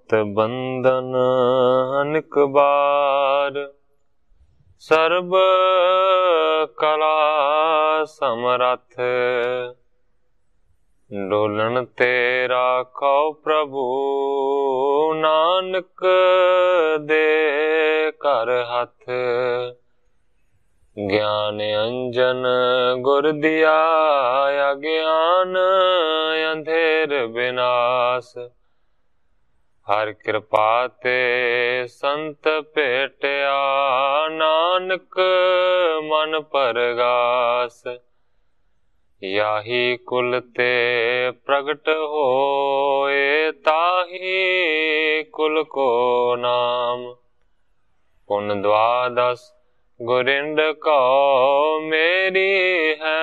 मत बंधन अनेक बार, सर्ब कला समरथ, डोलन तेरा कौ प्रभु, नानक दे कर हथ। ज्ञान अंजन गुर दिया, अज्ञान अंधेर विनाश, हर कृपा ते संत भेटिया, नानक मन परगास। याही कुल ते प्रगट होए, ताही कुल को नाम, पुन द्वादश गुरिंद को मेरी है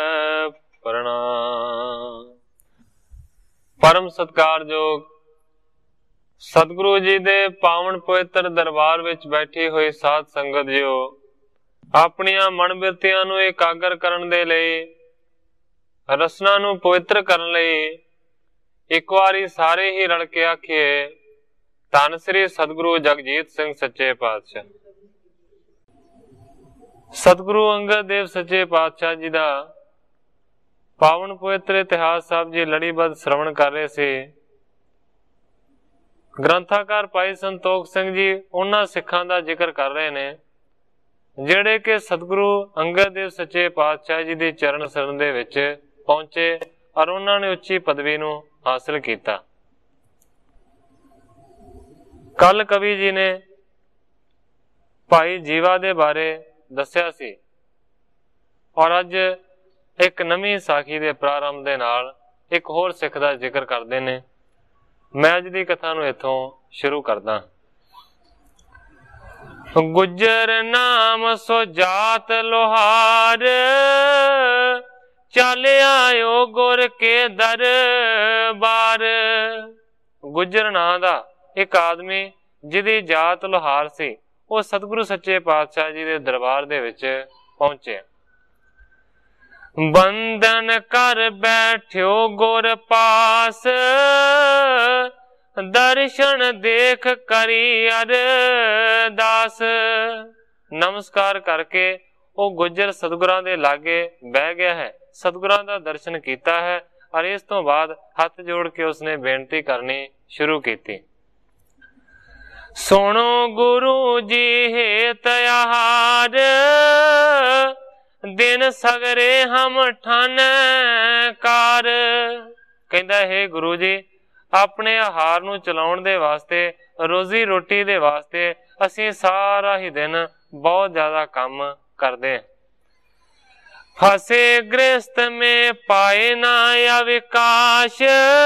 प्रणाम। परम सत्कारयोग सतगुरु जी दे पावन पवित्र दरबार विच बैठी हुई साध संगत जियो, अपनियां मन बिरतियां नूं एकागर करन दे लई, रसना नूं पवित्र करन लई एक वारी सारे ही रल के आखिए, धन श्री सतगुरु जगजीत सिंह सच्चे पातशाह। सतगुरु अंगद देव सच्चे पातशाह जी दा पावन पवित्र इतिहास साहब जी लड़ीबद्ध श्रवण कर रहे थे। ग्रंथाकार भाई संतोख सिंह जी उन्हां सिखां दा जिक्र कर रहे ने जिहड़े कि सतगुरु अंगद देव सच्चे पातशाह जी दे चरण शरण दे विच पहुंचे और उन्हां ने उच्ची पदवी नूं हासिल कीता। कल कवि जी ने भाई जीवा दे बारे दस्या सी और अज एक नवीं साखी दे प्रारंभ दे नाल एक होर सिख दा जिक्र करदे ने। मैं अज दी कथा नूं इत्थों शुरू करदा। गुजर नाम सो जात लोहार, चल आयो गुर के दरबार। गुजर नां दा एक आदमी जिहदी जात लोहार सी, वो सतगुरु सच्चे पातशाह जी दे दरबार दे विच पहुंचे। बंधन कर बैठ्यो गुर पास, दर्शन देख करी अरदास। नमस्कार करके वो गुजर सतगुरां दे लागे बह गया है, सतगुरां दा दर्शन कीता है और इस तो बाद हथ जोड़ के उसने बेनती करनी शुरू की। सुनो गुरु जी हेत आहार, दिन सगरे हम ठन कार। कहंदा है गुरु जी अपने आहार नूं चलाउण दे वास्ते, रोजी रोटी दे वास्ते असीं सारा ही दिन बहुत ज्यादा काम करदे हैं। फसे गृहस्थ में पाए ना अविकाश,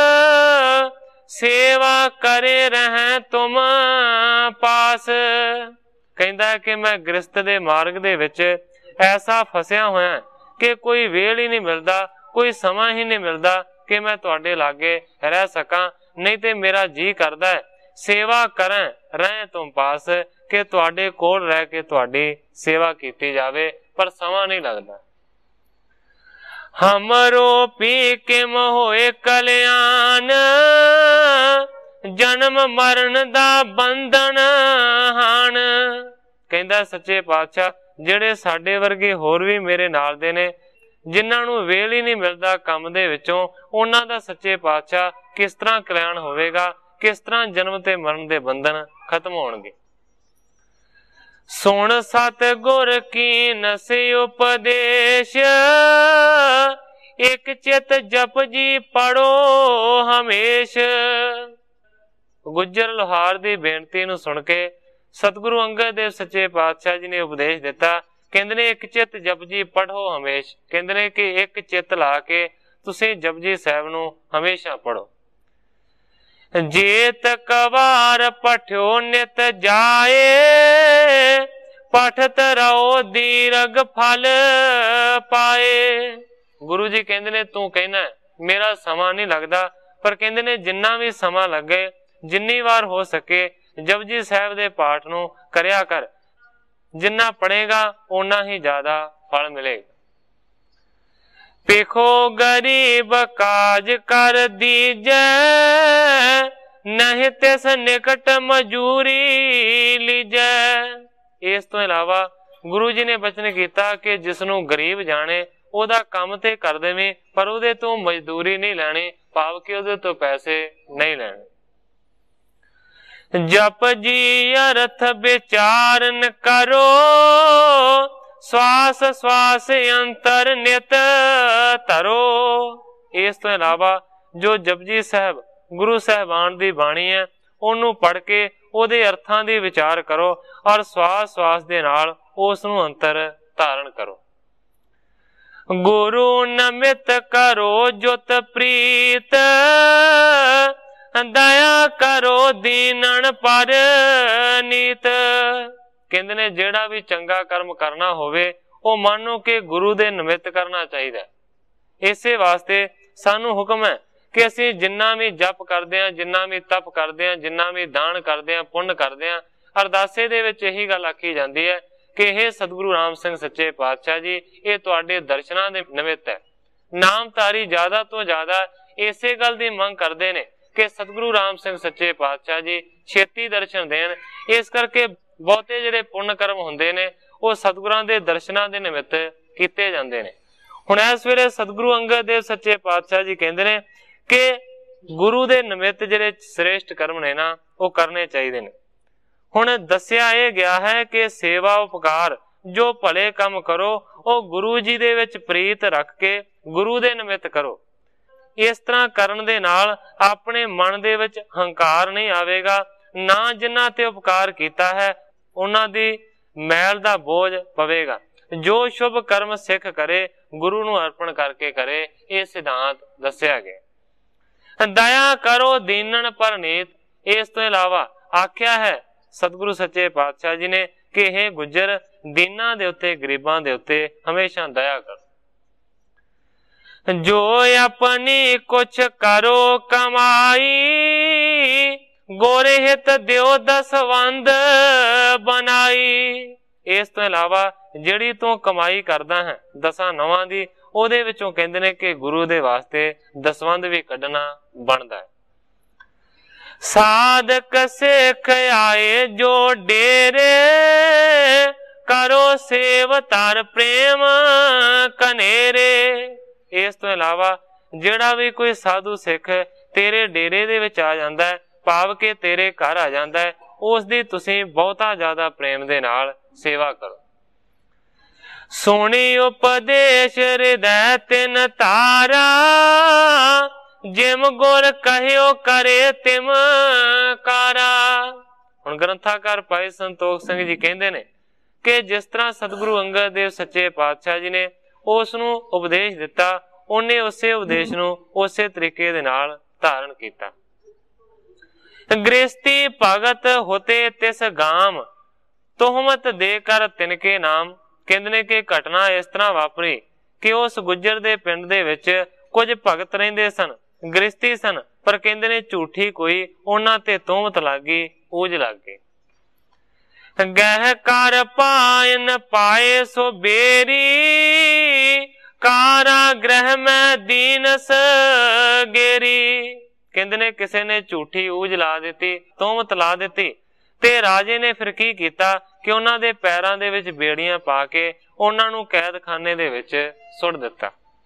सेवा करे रहें तुम पास। कहंदा कि मैं गृहस्थ दे मार्ग दे विच ऐसा फसिया होया कि कोई वेल ही नहीं मिलता, कोई समा ही नहीं मिलता कि मैं तुहाडे लागे रह सकां। नहीं ते मेरा जी करदा है सेवा करें रहें तुम पास, कि तुहाडे कोल रह के तुहाडी सेवा कीती जावे, पर समा नहीं लगता। हमरो पी के होए कल्याण, जन्म मरण दा बंधन हान। कहंदा सच्चे पातशाह ਜਿਹੜੇ ਸਾਡੇ ਵਰਗੇ ਹੋਰ ਵੀ ਮੇਰੇ ਨਾਲ ਦੇ ਨੇ, ਜਿਨ੍ਹਾਂ ਨੂੰ ਵੇਲ ਹੀ ਨਹੀਂ ਮਿਲਦਾ ਕੰਮ ਦੇ ਵਿੱਚੋਂ, ਉਹਨਾਂ ਦਾ ਸੱਚੇ ਪਾਤਸ਼ਾਹ ਕਿਸ ਤਰ੍ਹਾਂ ਕਲਿਆਣ ਹੋਵੇਗਾ, ਕਿਸ ਤਰ੍ਹਾਂ ਜਨਮ ਤੇ ਮਰਨ ਦੇ ਬੰਧਨ ਖਤਮ ਹੋਣਗੇ। ਸੁਣ ਸਤਿਗੁਰ ਕੀ ਨਸਿ ਉਪਦੇਸ਼, ਇੱਕ ਚਿਤ ਜਪ ਜੀ ਪੜੋ ਹਮੇਸ਼। ਗੁੱਜਰ ਲੋਹਾਰ ਦੀ ਬੇਨਤੀ ਨੂੰ ਸੁਣ ਕੇ सतगुरु अंगद देव सच्चे पातशाह जी ने उपदेश दिता। कहंदे ने एक चित जपजी पढ़ो हमेश। कहंदे ने कि एक चित ला के तुसीं जपजी साहिब नूं हमेशा पढ़ो। जेत कवार पठ्यो नित जाए, पठत रहो दीर्घ फल पाए। गुरु जी कहंदे ने तू कहना मेरा समा नहीं लगदा, पर कहंदे ने जिन्ना भी समा लगे, जिन्नी बार हो सके जपजी साहिब दे पाठ नूं करया कर। जिन्ना पढ़ेगा उन्ना ही ज्यादा फल मिलेगा। पेखो गरीब काज कर दीजै, नहीं तिस निकट मजूरी लीजै। इस तो इलावा गुरु जी ने बचन किया कि जिसनों गरीब जाने ਉਹਦਾ ਕੰਮ ਤੇ ਕਰ ਦੇਵੇਂ, पर ਉਹਦੇ ਤੋਂ मजदूरी नहीं लैनी, भाव कि ਉਹਦੇ ਤੋਂ पैसे नहीं ਲੈਣੇ। जप जी अर्थ विचारन करो, श्वास श्वास अंतर नित धरो। इस तो इलावा जो जपजी साहब गुरु साहबान दी बाणी है ਉਹਨੂੰ पढ़ के ਉਹਦੇ अर्थां ਦੀ विचार करो और श्वास श्वास दे नाल ਉਸ ਨੂੰ अंतर धारण करो। गुरु नमित करो जुत प्रीत, दया करो दीनन पर नीत। कहते ने जेड़ा भी चंगा कर्म करना होवे वो मानो कि गुरु दे निमित्त करना चाहिए। इसे वास्ते सानू हुक्म है कि असी जिन्ना भी जप करते हैं, जिन्ना भी तप करते हैं, जिन्ना भी दान करते हैं, पुण्य करते हैं, अरदासे दे विच यही गल आखी जाती है कि हे सतगुरु राम सिंह सच्चे पातशाह जी, ये तुहाडे दर्शनां दे निमित्त है। नामधारी ज्यादा तो ज्यादा इसे गल दी मंग करते ने कि सतगुरु राम सिंह सच्चे पातशाह जी छेती दर्शन देन। इस करके बहुते जिहड़े पुण्य कर्म हुंदे ने वो सतगुरां दे दर्शनां दे निमित्त कीते जांदे ने। हुण इस वेले सतगुरु अंगद देव सच्चे पातशाह जी कहंदे ने कि गुरु दे निमित्त जिहड़े श्रेष्ठ कर्म ने ना वो करने चाहिए ने। हुण दस्या यह गया है कि सेवा उपकार जो भले काम करो वो गुरु जी दे विच प्रीत रख के गुरु दे निमित्त करो। इस तरह करन दे नाल अपने मन दे विच हंकार नहीं आवेगा, ना जिन्हां ते उपकार कीता है उन्हां दी मैल दा बोझ पवेगा। जो शुभ कर्म सिख करे गुरु नूं अर्पण करके करे, ये सिद्धांत दस्या गया। दया करो दीनन पर नीत। इस तो इलावा आख्या है सतगुरु सच्चे पातशाह जी ने कि हे गुजर दीना दे उत्ते गरीबां दे उत्ते हमेशा दया कर। जो अपनी कुछ करो कमाई, गोरे हित दियो दसवंद बनाई। इस तो इलावा जिहड़ी तू कमाई करदा है दसां नवां दी, ਉਹਦੇ ਵਿੱਚੋਂ ਕਹਿੰਦੇ ਨੇ कि गुरु दे वास्ते दसवंद भी कढना बनदा है। साधक सिख आए जो डेरे, करो सेव तार प्रेम कनेरे। इस तो इलावा जिहड़ा भी कोई साधु सिख तेरे डेरे दे विच आ जांदा है, भाव के तेरे घर आ जांदा है, उस दी तुसीं बहुता ज्यादा प्रेम दे नाल सेवा करो। सोनी उपदेश हृदय तिन तारा, जिम गुर कहियो करे तिम कारा। हुण ग्रंथाकार भाई संतोख सिंह जी कहंदे ने कि जिस तरह सतगुरु अंगद देव सच्चे पातशाह जी ने उस नूं उपदेश दिता, उन्हें उसे उपदेश नूं उसे तरीके दे नाल धारण कीता। गृहस्थी भगत होते तिस गाम, तोहमत दे कर तिनके नाम। कहंदे ने कि घटना इस तरह वापरी कि उस गुज्जर दे पिंड दे विच कुछ भगत रहिंदे सन, गृहस्थी सन, पर कहंदे ने झूठी कोई उन्हां ते तोहमत लग गई, ऊज लग गई। गह कर पायन पाए सो बेरी, कारागृह में दीनस गेरी। कहंदे ने किसी ने झूठी ऊज ला दी, तोहमत ला दी, ते राजे ने फिर की कीता कि उन्हां दे पैरां दे विच बेड़ियां पा के उन्हां नूं कैदखाने दे विच सुट दिता।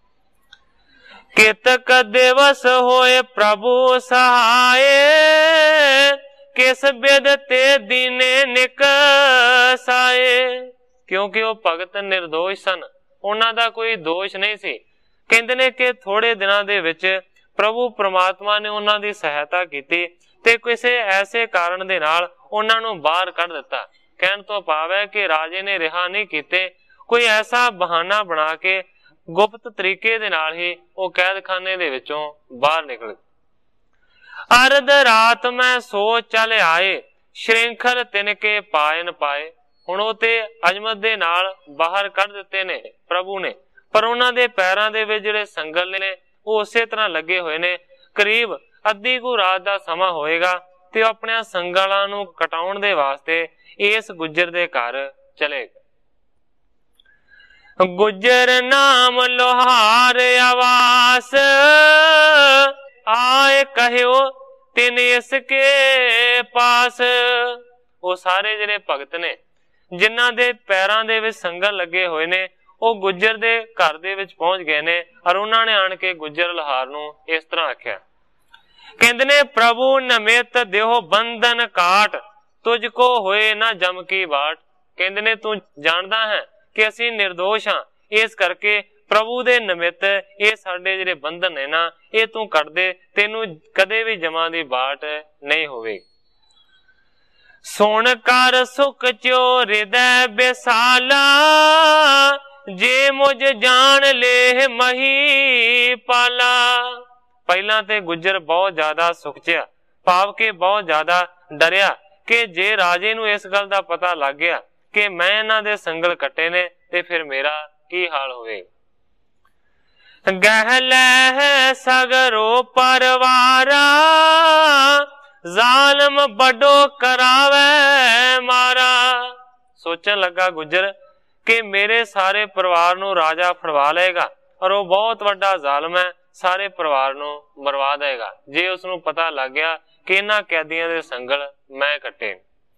कितक दिवस होए प्रभु सहाय, किस बिद ते दीने निकसाए। क्योंकि वो भगत निर्दोष सन, उन्हां दा कोई दोष नहीं सी। कहंदे ने कि थोड़े दिनां दे विच प्रभु परमात्मा ने उन्हां दी सहायता कीती ते किसी ऐसे कारण दे नाल उन्हां नूं बाहर कढ दिता। कहण तो भाव है कि राजे ने रिहा नहीं कीते, कोई ऐसा बहाना बना के गुप्त तरीके दे नाल ही वो कैदखाने दे विचों बाहर निकल। अर्ध रात में सो चल आए, श्रृंखल तिनके पायन पाए। हुण ओह ते अजमत दे नाल बाहर कढ दिते ने प्रभु ने, पर उन्हां दे पैरां दे विच जिहड़े संगल ने वो उसे तरह लगे हुए ने। करीब अद्धी कु रात दा समा होएगा ते अपने संगलां नूं कटाउण दे वास्ते इस गुज्जर दे घर चले गए। गुज्जर नाम लोहार आवास, आए कहियो तिन इसके पास। वो सारे जिहड़े भगत ने जिन्हां दे पैरां दे विच संगल लगे होए ने ਉਹ ਗੁੱਜਰ ਦੇ ਘਰ ਦੇ ਵਿੱਚ ਪਹੁੰਚ ਗਏ ਨੇ ਔਰ ਉਹਨਾਂ ਨੇ ਆਣ ਕੇ ਗੁੱਜਰ ਲਹਾਰ ਨੂੰ ਇਸ ਤਰ੍ਹਾਂ ਆਖਿਆ, ਕਹਿੰਦੇ ਨੇ ਪ੍ਰਭੂ ਨਮਿਤ ਦਿਓ ਬੰਧਨ ਕਾਟ, ਤੁਝ ਕੋ ਹੋਏ ਨਾ ਜਮ ਕੀ ਬਾਟ। ਕਹਿੰਦੇ ਨੇ ਤੂੰ ਜਾਣਦਾ ਹੈ ਕਿ ਅਸੀਂ ਨਿਰਦੋਸ਼ ਹਾਂ, ਇਸ ਕਰਕੇ ਪ੍ਰਭੂ ਦੇ ਨਿਮਿਤ ਇਹ ਸਾਡੇ ਜਿਹੜੇ ਬੰਧਨ ਨੇ ਨਾ ਇਹ ਤੂੰ ਕੱਢ ਦੇ, ਤੈਨੂੰ ਕਦੇ ਵੀ ਜਮਾਂ ਦੀ ਬਾਟ ਨਹੀਂ ਹੋਵੇਗੀ। ਸੁਣ ਕਰ ਸੁਖ ਚੋ ਹਿਰਦੈ ਬਿਸਾਲਾ, ਜੇ ਮੁਝ ਜਾਣ ਲੈ ਮਹੀ ਪਾਲਾ। ਪਹਿਲਾਂ ਤੇ ਗੁੱਜਰ ਬਹੁਤ ਜ਼ਿਆਦਾ ਸੁਖਚਿਆ, ਭਾਵ ਕਿ ਬਹੁਤ ਜ਼ਿਆਦਾ ਡਰਿਆ ਕਿ ਜੇ ਰਾਜੇ ਨੂੰ ਇਸ ਗੱਲ ਦਾ ਪਤਾ ਲੱਗ ਗਿਆ ਕਿ ਮੈਂ ਇਹਨਾਂ ਦੇ ਸੰਗਲ ਕੱਟੇ ਨੇ ਤੇ ਫਿਰ ਮੇਰਾ ਕੀ ਹਾਲ ਹੋਵੇਗਾ। ਗਹਿ ਲੈ ਸਗਰੋ ਪਰਵਾਰਾ, ਜ਼ਾਲਮ ਬੜੋ ਕਰਾਵੇ ਮਾਰਾ। ਸੋਚਣ ਲੱਗਾ ਗੁੱਜਰ ਕਿ ਮੇਰੇ ਸਾਰੇ ਪਰਿਵਾਰ ਨੂੰ ਰਾਜਾ ਫੜਵਾ ਲਏਗਾ ਔਰ ਉਹ ਬਹੁਤ ਵੱਡਾ ਜ਼ਾਲਮ ਹੈ, ਸਾਰੇ ਪਰਿਵਾਰ ਨੂੰ ਮਰਵਾ ਦੇਗਾ ਜੇ ਉਸਨੂੰ ਪਤਾ ਲੱਗ ਗਿਆ ਕਿ ਇਹਨਾਂ ਕੈਦੀਆਂ ਦੇ ਸੰਗਲ ਮੈਂ ਕੱਟੇ।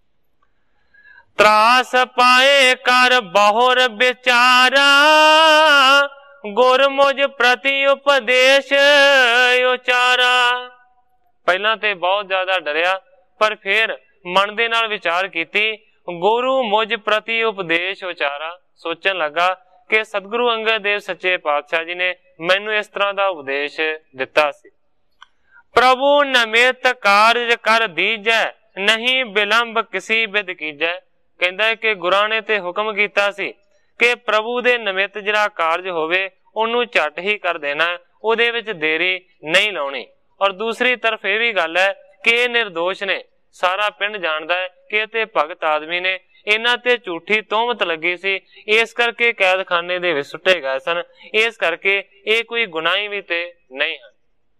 ਤਰਾਸ ਪਾਏ ਕਰ ਬਹੁਰ ਵਿਚਾਰਾ, ਗੁਰ ਮੁਝ ਪ੍ਰਤੀ ਉਪਦੇਸ਼ ਉਚਾਰਾ। ਪਹਿਲਾਂ ਤੇ ਬਹੁਤ ਜ਼ਿਆਦਾ ਡਰਿਆ ਪਰ ਫਿਰ ਮਨ ਦੇ ਨਾਲ ਵਿਚਾਰ ਕੀਤੀ, ਗੁਰੂ ਮੁਝ ਪ੍ਰਤੀ ਉਪਦੇਸ਼ ਉਚਾਰਾ। ਸੋਚਣ ਲੱਗਾ ਕਿ ਸਤਿਗੁਰੂ ਅੰਗਦ ਦੇਵ ਸੱਚੇ ਪਾਤਸ਼ਾਹ ਜੀ ਨੇ ਮੈਨੂੰ ਇਸ ਤਰ੍ਹਾਂ ਦਾ ਉਪਦੇਸ਼ ਦਿੱਤਾ ਸੀ। ਪ੍ਰਭੂ ਨਮਿਤ ਕਾਰਜ ਕਰ ਦੀਜੈ, ਨਹੀਂ ਬਿਲੰਬ ਕਿਸੀ ਬਿਦ ਕੀਜੈ। ਕਹਿੰਦਾ ਕਿ ਗੁਰਾਂ ਨੇ ਤੇ ਹੁਕਮ ਕੀਤਾ ਸੀ ਕਿ ਪ੍ਰਭੂ ਦੇ ਨਿਮਿਤ ਜਿਹੜਾ ਕਾਰਜ ਹੋਵੇ ਉਹਨੂੰ ਝੱਟ ਹੀ ਕਰ ਦੇਣਾ, ਉਹਦੇ ਵਿੱਚ ਦੇਰੀ ਨਹੀਂ ਲਾਉਣੀ। ਔਰ ਦੂਸਰੀ ਤਰਫ ਇਹ ਵੀ ਗੱਲ ਹੈ ਕਿ ਇਹ ਨਿਰਦੋਸ਼ ਨੇ, ਸਾਰਾ ਪਿੰਡ ਜਾਣਦਾ ਹੈ ਕਿ ਇਹ ਤੇ ਭਗਤ ਆਦਮੀ ਨੇ, ਇਹਨਾਂ ਤੇ ਝੂਠੀ ਤੋਹਮਤ ਲੱਗੀ ਸੀ, ਇਸ ਕਰਕੇ ਕੈਦਖਾਨੇ ਦੇ ਵਿੱਚ ਸੁੱਟੇ ਗਏ ਸਨ, ਇਸ ਕਰਕੇ ਇਹ ਕੋਈ ਗੁਨਾਹੀ ਵੀ ਤੇ ਨਹੀਂ ਹਨ।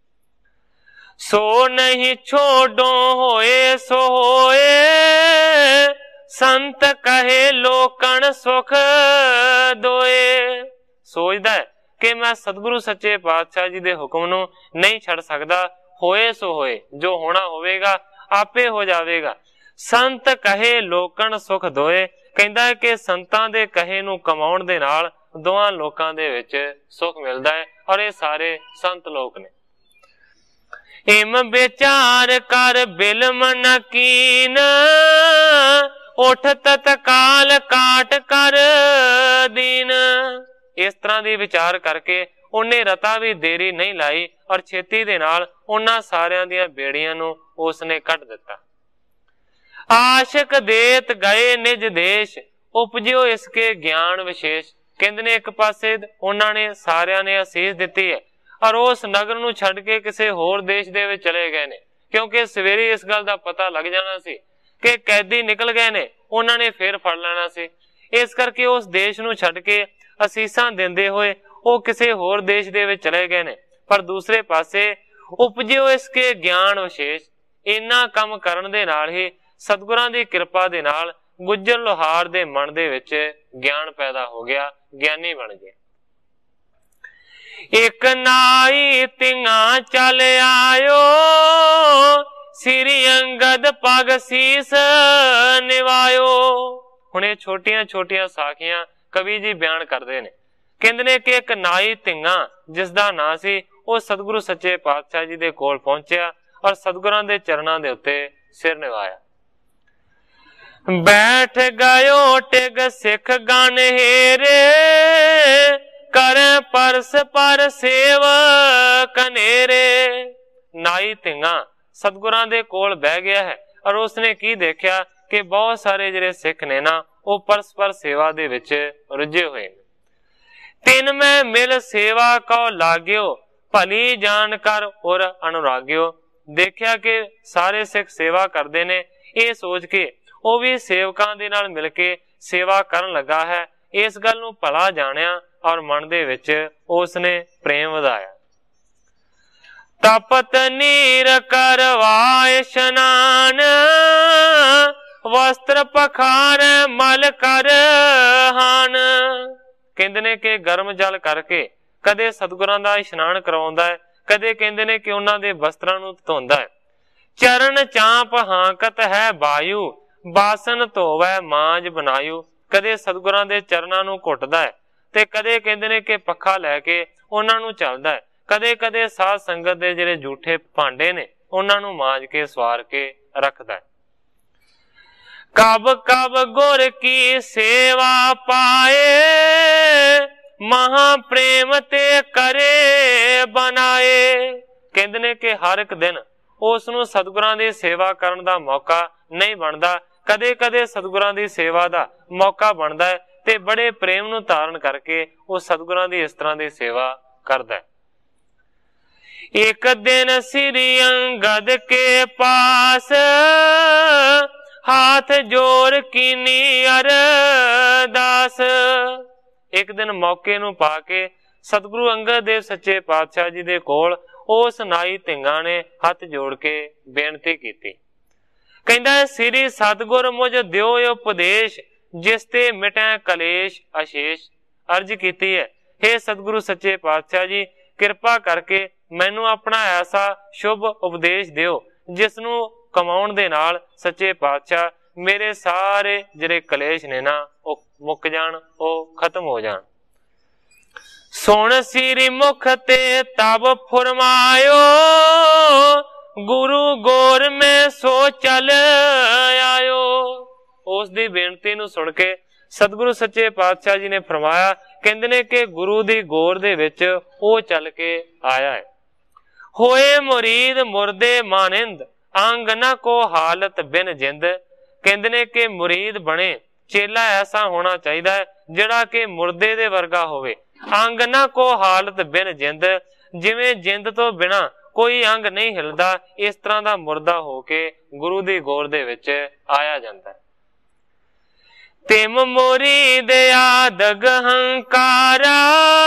ਸੋ ਨਹੀਂ ਛੋਡੋ ਹੋਏ ਸੋ ਹੋਏ, ਸੰਤ ਕਹੇ ਲੋਕਣ ਸੁਖ ਦੋਏ। ਸੋਚਦਾ ਹੈ ਕਿ ਮੈਂ ਸਤਿਗੁਰੂ ਸੱਚੇ ਪਾਤਸ਼ਾਹ ਜੀ ਦੇ ਹੁਕਮ ਨੂੰ ਨਹੀਂ ਛੱਡ ਸਕਦਾ, ਹੋਏ ਸੋ ਹੋਏ, ਜੋ ਹੋਣਾ ਹੋਵੇਗਾ ਆਪੇ ਹੋ ਜਾਵੇਗਾ। ਸੰਤ ਕਹੇ ਲੋਕਣ ਸੁਖ ਦੋਏ, ਕਹਿੰਦਾ ਹੈ ਕਿ ਸੰਤਾਂ ਦੇ ਕਹੇ ਨੂੰ ਕਮਾਉਣ ਦੇ ਨਾਲ ਦੋਹਾਂ ਲੋਕਾਂ ਦੇ ਵਿੱਚ ਸੁਖ ਮਿਲਦਾ ਹੈ ਔਰ ਇਹ ਸਾਰੇ ਸੰਤ ਲੋਕ ਨੇ। ਇਮ ਵਿਚਾਰ ਕਰ ਬਿਲਮ ਨ ਕੀਨ, ਉਠ ਤਤਕਾਲ ਕਾਟ ਕਰ ਦੀਨ। ਇਸ ਤਰ੍ਹਾਂ ਦੀ ਵਿਚਾਰ ਕਰਕੇ ਉਹਨੇ ਰਤਾ ਵੀ ਦੇਰੀ ਨਹੀਂ ਲਾਈ ਔਰ ਛੇਤੀ ਦੇ ਨਾਲ ਉਹਨਾਂ ਸਾਰਿਆਂ ਦੀਆਂ ਬੇੜੀਆਂ ਨੂੰ ਉਸਨੇ ਕੱਢ ਦਿੱਤਾ। ਆਸ਼ਕ ਦੇਤ ਗਏ ਨਿਜ ਦੇਸ਼, ਉਪਜਿਓ ਇਸਕੇ ਗਿਆਨ ਵਿਸ਼ੇਸ਼। ਕਹਿੰਦੇ ਨੇ ਇੱਕ ਪਾਸੇ ਉਹਨਾਂ ਨੇ ਸਾਰਿਆਂ ਨੇ ਅਸੀਸ ਦਿੱਤੀ ਹੈ ਔਰ ਉਸ ਨਗਰ ਨੂੰ ਛੱਡ ਕੇ ਕਿਸੇ ਹੋਰ ਦੇਸ਼ ਦੇ ਵਿੱਚ ਚਲੇ ਗਏ ਨੇ, ਕਿਉਂਕਿ ਸਵੇਰੇ ਇਸ ਗੱਲ ਦਾ ਪਤਾ ਲੱਗ ਜਾਣਾ ਸੀ ਕਿ ਕੈਦੀ ਨਿਕਲ ਗਏ ਨੇ, ਉਹਨਾਂ ਨੇ ਫੇਰ ਫੜ ਲੈਣਾ ਸੀ। ਇਸ ਕਰਕੇ ਉਸ ਦੇਸ਼ ਨੂੰ ਛੱਡ ਕੇ ਅਸੀਸਾਂ ਦਿੰਦੇ ਹੋਏ ਉਹ ਕਿਸੇ ਹੋਰ ਦੇਸ਼ ਦੇ ਵਿੱਚ ਚਲੇ ਗਏ ਨੇ। ਪਰ ਦੂਸਰੇ ਪਾਸੇ ਉਪਜਿਓ ਇਸਕੇ ਗਿਆਨ ਵਿਸ਼ੇਸ਼, ਇੰਨਾ ਕੰਮ ਕਰਨ ਦੇ ਨਾਲ ਹੀ ਸਤਿਗੁਰਾਂ ਦੀ ਕਿਰਪਾ ਦੇ ਨਾਲ ਗੁੱਜਰ ਲੋਹਾਰ ਦੇ ਮਨ ਦੇ ਵਿੱਚ ਗਿਆਨ ਪੈਦਾ ਹੋ ਗਿਆ, ਗਿਆਨੀ ਬਣ ਗਿਆ। ਇੱਕ ਨਾਈ ਤਿੰਗਾ ਚੱਲ ਆਇਓ, ਸ੍ਰੀ ਅੰਗਦ ਪਗ ਸੀਸ ਨਿਵਾਇਓ। ਹੁਣ ਇਹ ਛੋਟੀਆਂ ਛੋਟੀਆਂ ਸਾਖੀਆਂ ਕਵੀ ਜੀ ਬਿਆਨ ਕਰਦੇ ਨੇ। ਕਹਿੰਦੇ ਨੇ ਕਿ ਇੱਕ ਨਾਈ ਤਿੰਗਾ ਜਿਸ ਦਾ ਨਾਂ ਸੀ ਉਹ ਸਤਿਗੁਰੂ ਸੱਚੇ ਪਾਤਸ਼ਾਹ ਜੀ ਦੇ ਕੋਲ ਪਹੁੰਚਿਆ ਔਰ ਸਤਿਗੁਰਾਂ ਦੇ ਚਰਨਾਂ ਦੇ ਉੱਤੇ ਸਿਰ ਨਿਵਾਇਆ। ਬੈਠ ਗਇਓ ਟਿਗ ਸਿੱਖ ਗਨ ਹੇਰੇ, ਕਰ ਪਰਸ ਪਰ ਸੇਵ ਕਨੇਰੇ। ਨਾਈ ਧਿੰਗਾ ਸਤਿਗੁਰਾਂ ਦੇ ਕੋਲ ਬਹਿ ਗਿਆ ਹੈ ਔਰ ਉਸਨੇ ਕੀ ਦੇਖਿਆ ਕਿ ਬਹੁਤ ਸਾਰੇ ਜਿਹੜੇ ਸਿੱਖ ਨੇ ਨਾ ਉਹ ਪਰਸਪਰ ਸੇਵਾ ਦੇ ਵਿੱਚ ਰੁੱਝੇ ਹੋਏ ਨੇ। ਤਿੰਨ ਮੈਂ ਮਿਲ ਸੇਵਾ ਕਉ ਲਾਗਿਓ, ਭਲੀ ਜਾਣ ਕਰ ਔਰ ਅਨੁਰਾਗਿਓ। ਦੇਖਿਆ ਕਿ ਸਾਰੇ ਸਿੱਖ ਸੇਵਾ ਕਰਦੇ ਨੇ, ਇਹ ਸੋਚ ਕੇ ਉਹ ਵੀ ਸੇਵਕਾਂ ਦੇ ਨਾਲ ਮਿਲ ਕੇ ਸੇਵਾ ਕਰਨ ਲੱਗਾ ਹੈ। ਇਸ ਗੱਲ ਨੂੰ ਭਲਾ ਜਾਣਿਆ ਔਰ ਮਨ ਦੇ ਵਿੱਚ ਉਸਨੇ ਪ੍ਰੇਮ ਵਧਾਇਆ। ਤਪਤ ਨੀਰ ਕਰਵਾਏ ਇਸ਼ਨਾਨ, ਵਸਤਰ ਪਖਾਰ ਮਲ ਕਰ ਹਾਨ। ਕਹਿੰਦੇ ਨੇ ਕਿ ਗਰਮ ਜਲ ਕਰਕੇ ਕਦੇ ਸਤਿਗੁਰਾਂ ਦਾ ਇਸ਼ਨਾਨ ਕਰਵਾਉਂਦਾ ਹੈ, ਕਦੇ ਕਹਿੰਦੇ ਨੇ ਕਿ ਉਹਨਾਂ ਦੇ ਵਸਤਰਾਂ ਨੂੰ ਧੋਂਦਾ ਹੈ। चरण चांप हांकत है वायु, बासन धोवै मांज बनायु। कदे सतगुरां दे चरणां नूं घुटदा है ते कदे कहंदे ने कि पक्खा लैके उन्हां नूं चलदा है। कदे कदे साध संगत दे जिहड़े झूठे भांडे ने उन्हां नूं मांज के सवार के रखदा है। कब कब गुर की सेवा पाए, महा प्रेम ते करे बनाए। कहंदे ने कि हर एक दिन उस नूं सतगुरां दी सेवा करन दा मौका नहीं बनदा, कदे कदे सतगुरां दी सेवा दा मौका बनदा है ते बड़े प्रेम नूं धारण करके वो सतगुरां दी इस तरह दी सेवा करदा है। एक दिन श्री अंगद के पास, हाथ जोड़ कीनी अरदास। एक दिन मौके नूं पाके सतगुरु अंगद देव सच्चे पातशाह जी दे कोल उस नाई धिंगा ने हथ जोड़ के बेनती की। कहंदा श्री सतगुर मुझ दियो उपदेश, जिस ते मिटै कलेश अशेष। अर्ज कीती है, हे सतगुरु सच्चे पातशाह जी, किरपा करके मैनू अपना ऐसा शुभ उपदेश दियो जिस नूं कमाउण दे नाल सच्चे पातशाह मेरे सारे जिहड़े कलेश ने ना वो मुक जाण, वो खत्म हो जाण। सुन श्री मुख ते तब फरमायो, गुरु गोर में सो चल आयो। उस दी बेनती नूं सुन के सतगुरु सच्चे पातशाह जी ने फरमाया, कहंदे ने कि गुरु दी गोर दे विच ओ चल के आया है। होए मुरीद मुर्दे मानिंद, अंग न को हालत बिन जिंद। कहंदे ने कि मुरीद बने चेला ऐसा होना चाहिदा है जिहड़ा कि मुर्दे दे वर्गा होवे। अंग न को हालत बिन जिंद, जिवें जिंद तो बिना कोई अंग नहीं हिलदा, इस तरह दा मुर्दा होके गुरु दी गोर दे विच आया जांदा है। तिम मोरी दया दग हंकारा,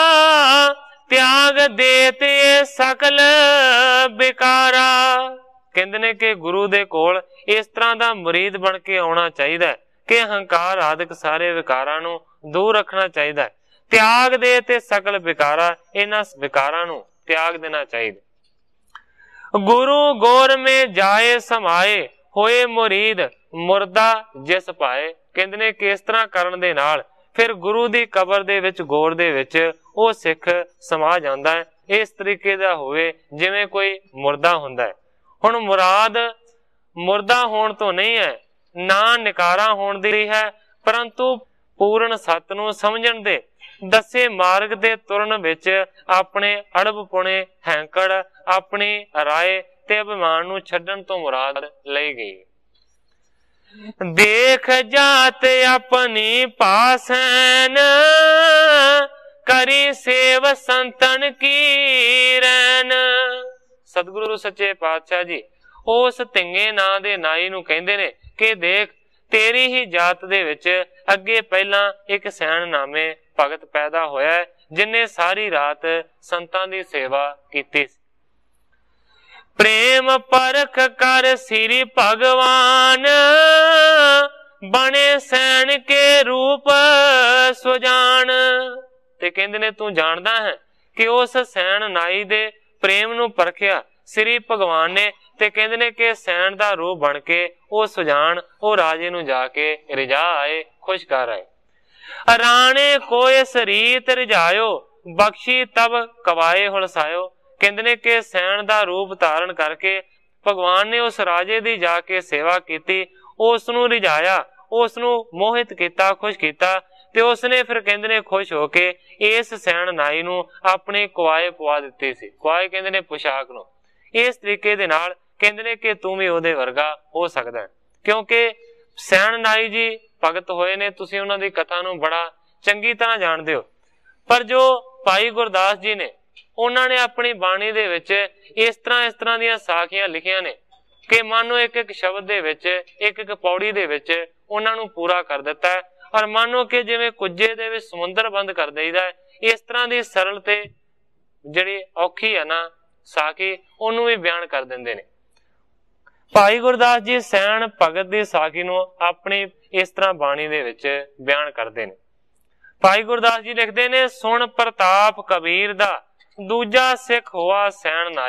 त्याग देते सकल बिकारा। कहंदे ने कि गुरु दे कोल इस तरह दा मुरीद बन के आउणा चाहिदा है कि हंकार आदि सारे विकारां नूं दूर रखना चाहिदा है। त्याग दे ते सकल विकारा, इन्हां विकारां नूं त्याग देना चाहिए। गुरु गोर में जाए समाए, होए मुरीद मुर्दा जिस पाए। कहंदे ने कि इस तरह करन दे नाल फिर गुरु दी कबर दे विच गोर दे विच ओ सिख समा जांदा है। इस तरीके दा होवे जिवें कोई मुर्दा हुंदा है। हुण मुराद मुर्दा होण तो नहीं है, ना निकारा होण दी है, परंतु पूर्ण सत नूं समझण दे दसे मार्ग दे तुरन विच अपने अड़ब पुणे हैंकड़ अपनी राय ते अभिमान नूं छड्डण तो मुराद लई गई। देख जात अपनी पासैन, करी सेव संतन की रैन। सतगुरु सच्चे पातशाह जी उस धिंगे नां दे नाई नूं कहंदे ने कि देख तेरी ही जात दे विच अगे पहला एक सैन नामे भगत पैदा होया है, जिन्हें सारी रात संतां दी सेवा कीती। प्रेम परख कर श्री भगवान, बने सैन के रूप सुजान। ते कहंदे ने तू जानदा है कि उस सैन नाई दे प्रेम नूं परखिया श्री भगवान ने, ते कहंदे ने कि सैन दा रूप बन के ओ सुजान ओ राजे नूं जाके रिझा आए, खुश कर आए। राणे को इस रीत रिझायो, बख्शी तब कवाए हुलसायो। कहंदे ने कि सैन दा रूप धारण करके भगवान ने उस राजे दी जाके सेवा कीती, उस नूं रिझाया, उस नूं मोहित कीता, खुश कीता। ते उसने फिर कहंदे ने खुश होके इस सैन नाई नूं अपने कुआए पवा दित्ती सी। कुआए कहंदे ने पोशाक नूं। इस तरीके दे नाल कहंदे ने कि तू भी उहदे वर्गा हो सकदा है, क्योंकि सैन नाई जी भगत होए ने, तुसीं उन्हां दी कथा नूं बड़ा चंगी तरह जाणदे हो। पर जो भाई गुरदास जी ने उन्हां ने अपनी बाणी दे विच इस तरह दीयां साखियां लिखियां ने कि मानो एक एक शब्द दे विच एक एक पौड़ी दे विच उन्हां नूं पूरा कर दिता है। और मानो कि जिवें कुज्जे दे विच समुंदर बंद कर देईदा है, इस तरह दी सरल ते जिहड़ी औखी है ना साखी उहनूं भी बयान कर दिंदे ने। भाई गुरदास जी सैन भगत दी साखी नूं अपनी इस तरह बाणी दे विच बयान करदे ने। भाई गुरदास जी लिखदे ने, सुन प्रताप कबीर दा दूजा सिख होआ सैन नाई,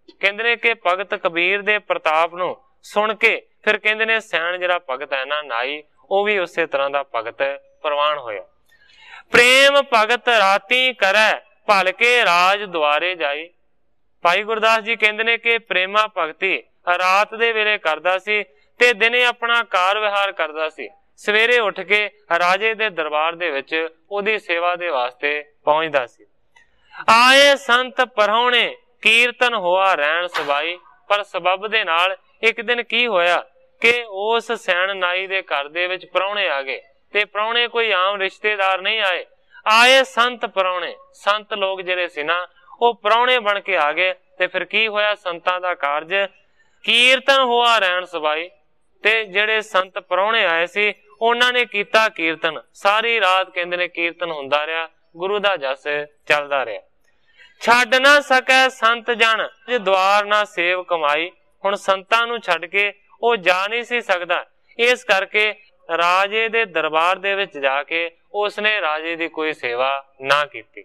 ਕਹਿੰਦੇ ਨੇ ਕਿ ਭਗਤ ਕਬੀਰ ਦੇ ਪ੍ਰਤਾਪ ਨੂੰ ਸੁਣ ਕੇ ਫਿਰ ਕਹਿੰਦੇ ਨੇ ਸੈਣ ਜਿਹੜਾ ਭਗਤ ਹੈ ਨਾ ਨਾਈ, ਉਹ ਵੀ ਉਸੇ ਤਰ੍ਹਾਂ ਦਾ ਭਗਤ ਪ੍ਰਵਾਨ ਹੋਇਆ। ਪ੍ਰੇਮ ਭਗਤ ਰਾਤੀ ਕਰੈ ਭਲ ਕੇ ਰਾਜ ਦੁਆਰੇ ਜਾਈ। ਭਾਈ ਗੁਰਦਾਸ ਜੀ ਕਹਿੰਦੇ ਨੇ ਕਿ ਪ੍ਰੇਮਾ ਭਗਤੀ ਰਾਤ ਦੇ ਵੇਲੇ ਕਰਦਾ ਸੀ ਤੇ ਦਿਨੇ ਆਪਣਾ ਕਾਰ ਵਿਹਾਰ ਕਰਦਾ ਸੀ। ਸਵੇਰੇ ਉੱਠ ਕੇ ਰਾਜੇ ਦੇ ਦਰਬਾਰ ਦੇ ਵਿੱਚ ਉਹਦੀ ਸੇਵਾ ਦੇ ਵਾਸਤੇ ਪਹੁੰਚਦਾ ਸੀ। ਆਏ ਸੰਤ ਪਰਹੁਣੇ ਕੀਰਤਨ ਹੋਆ ਰਹਿਣ ਸਬਾਈ। ਪਰ ਸਬਬ ਦੇ ਨਾਲ ਇੱਕ ਦਿਨ ਕੀ ਹੋਇਆ ਕਿ ਉਸ ਸੈਣ ਨਾਈ ਦੇ ਘਰ ਦੇ ਵਿੱਚ ਪ੍ਰਾਹੁਣੇ ਆ ਗਏ ਤੇ ਪ੍ਰਾਹੁਣੇ ਕੋਈ ਆਮ ਰਿਸ਼ਤੇਦਾਰ ਨਹੀਂ ਆਏ। ਆਏ ਸੰਤ ਪਰਹੁਣੇ, ਸੰਤ ਲੋਕ ਜਿਹੜੇ ਸੀ ਨਾ ਉਹ ਪ੍ਰਾਹੁਣੇ ਬਣ ਕੇ ਆ ਗਏ। ਤੇ ਫਿਰ ਕੀ ਹੋਇਆ, ਸੰਤਾਂ ਦਾ ਕਾਰਜ ਕੀਰਤਨ ਹੋਆ ਰਹਿਣ ਸਬਾਈ। ਤੇ ਜਿਹੜੇ ਸੰਤ ਪ੍ਰਾਹੁਣੇ ਆਏ ਸੀ ਉਹਨਾਂ ਨੇ ਕੀਤਾ ਕੀਰਤਨ। ਸਾਰੀ ਰਾਤ ਕਹਿੰਦੇ ਨੇ ਕੀਰਤਨ ਹੁੰਦਾ ਰਿਹਾ, ਗੁਰੂ ਦਾ ਜਸ ਚੱਲਦਾ ਰਿਹਾ। ਛੱਡ ਨਾ ਸਕੈ ਸੰਤ ਜਨ ਜੇ ਦਵਾਰ ਨਾ ਸੇਵ ਕਮਾਈ। ਹੁਣ ਸੰਤਾਂ ਨੂੰ ਛੱਡ ਕੇ ਉਹ ਜਾ ਨਹੀਂ ਸੀ ਸਕਦਾ, ਇਸ ਕਰਕੇ ਰਾਜੇ ਦੇ ਦਰਬਾਰ ਦੇ ਵਿੱਚ ਜਾ ਕੇ ਉਸਨੇ ਰਾਜੇ ਦੀ ਕੋਈ ਸੇਵਾ ਨਾ ਕੀਤੀ।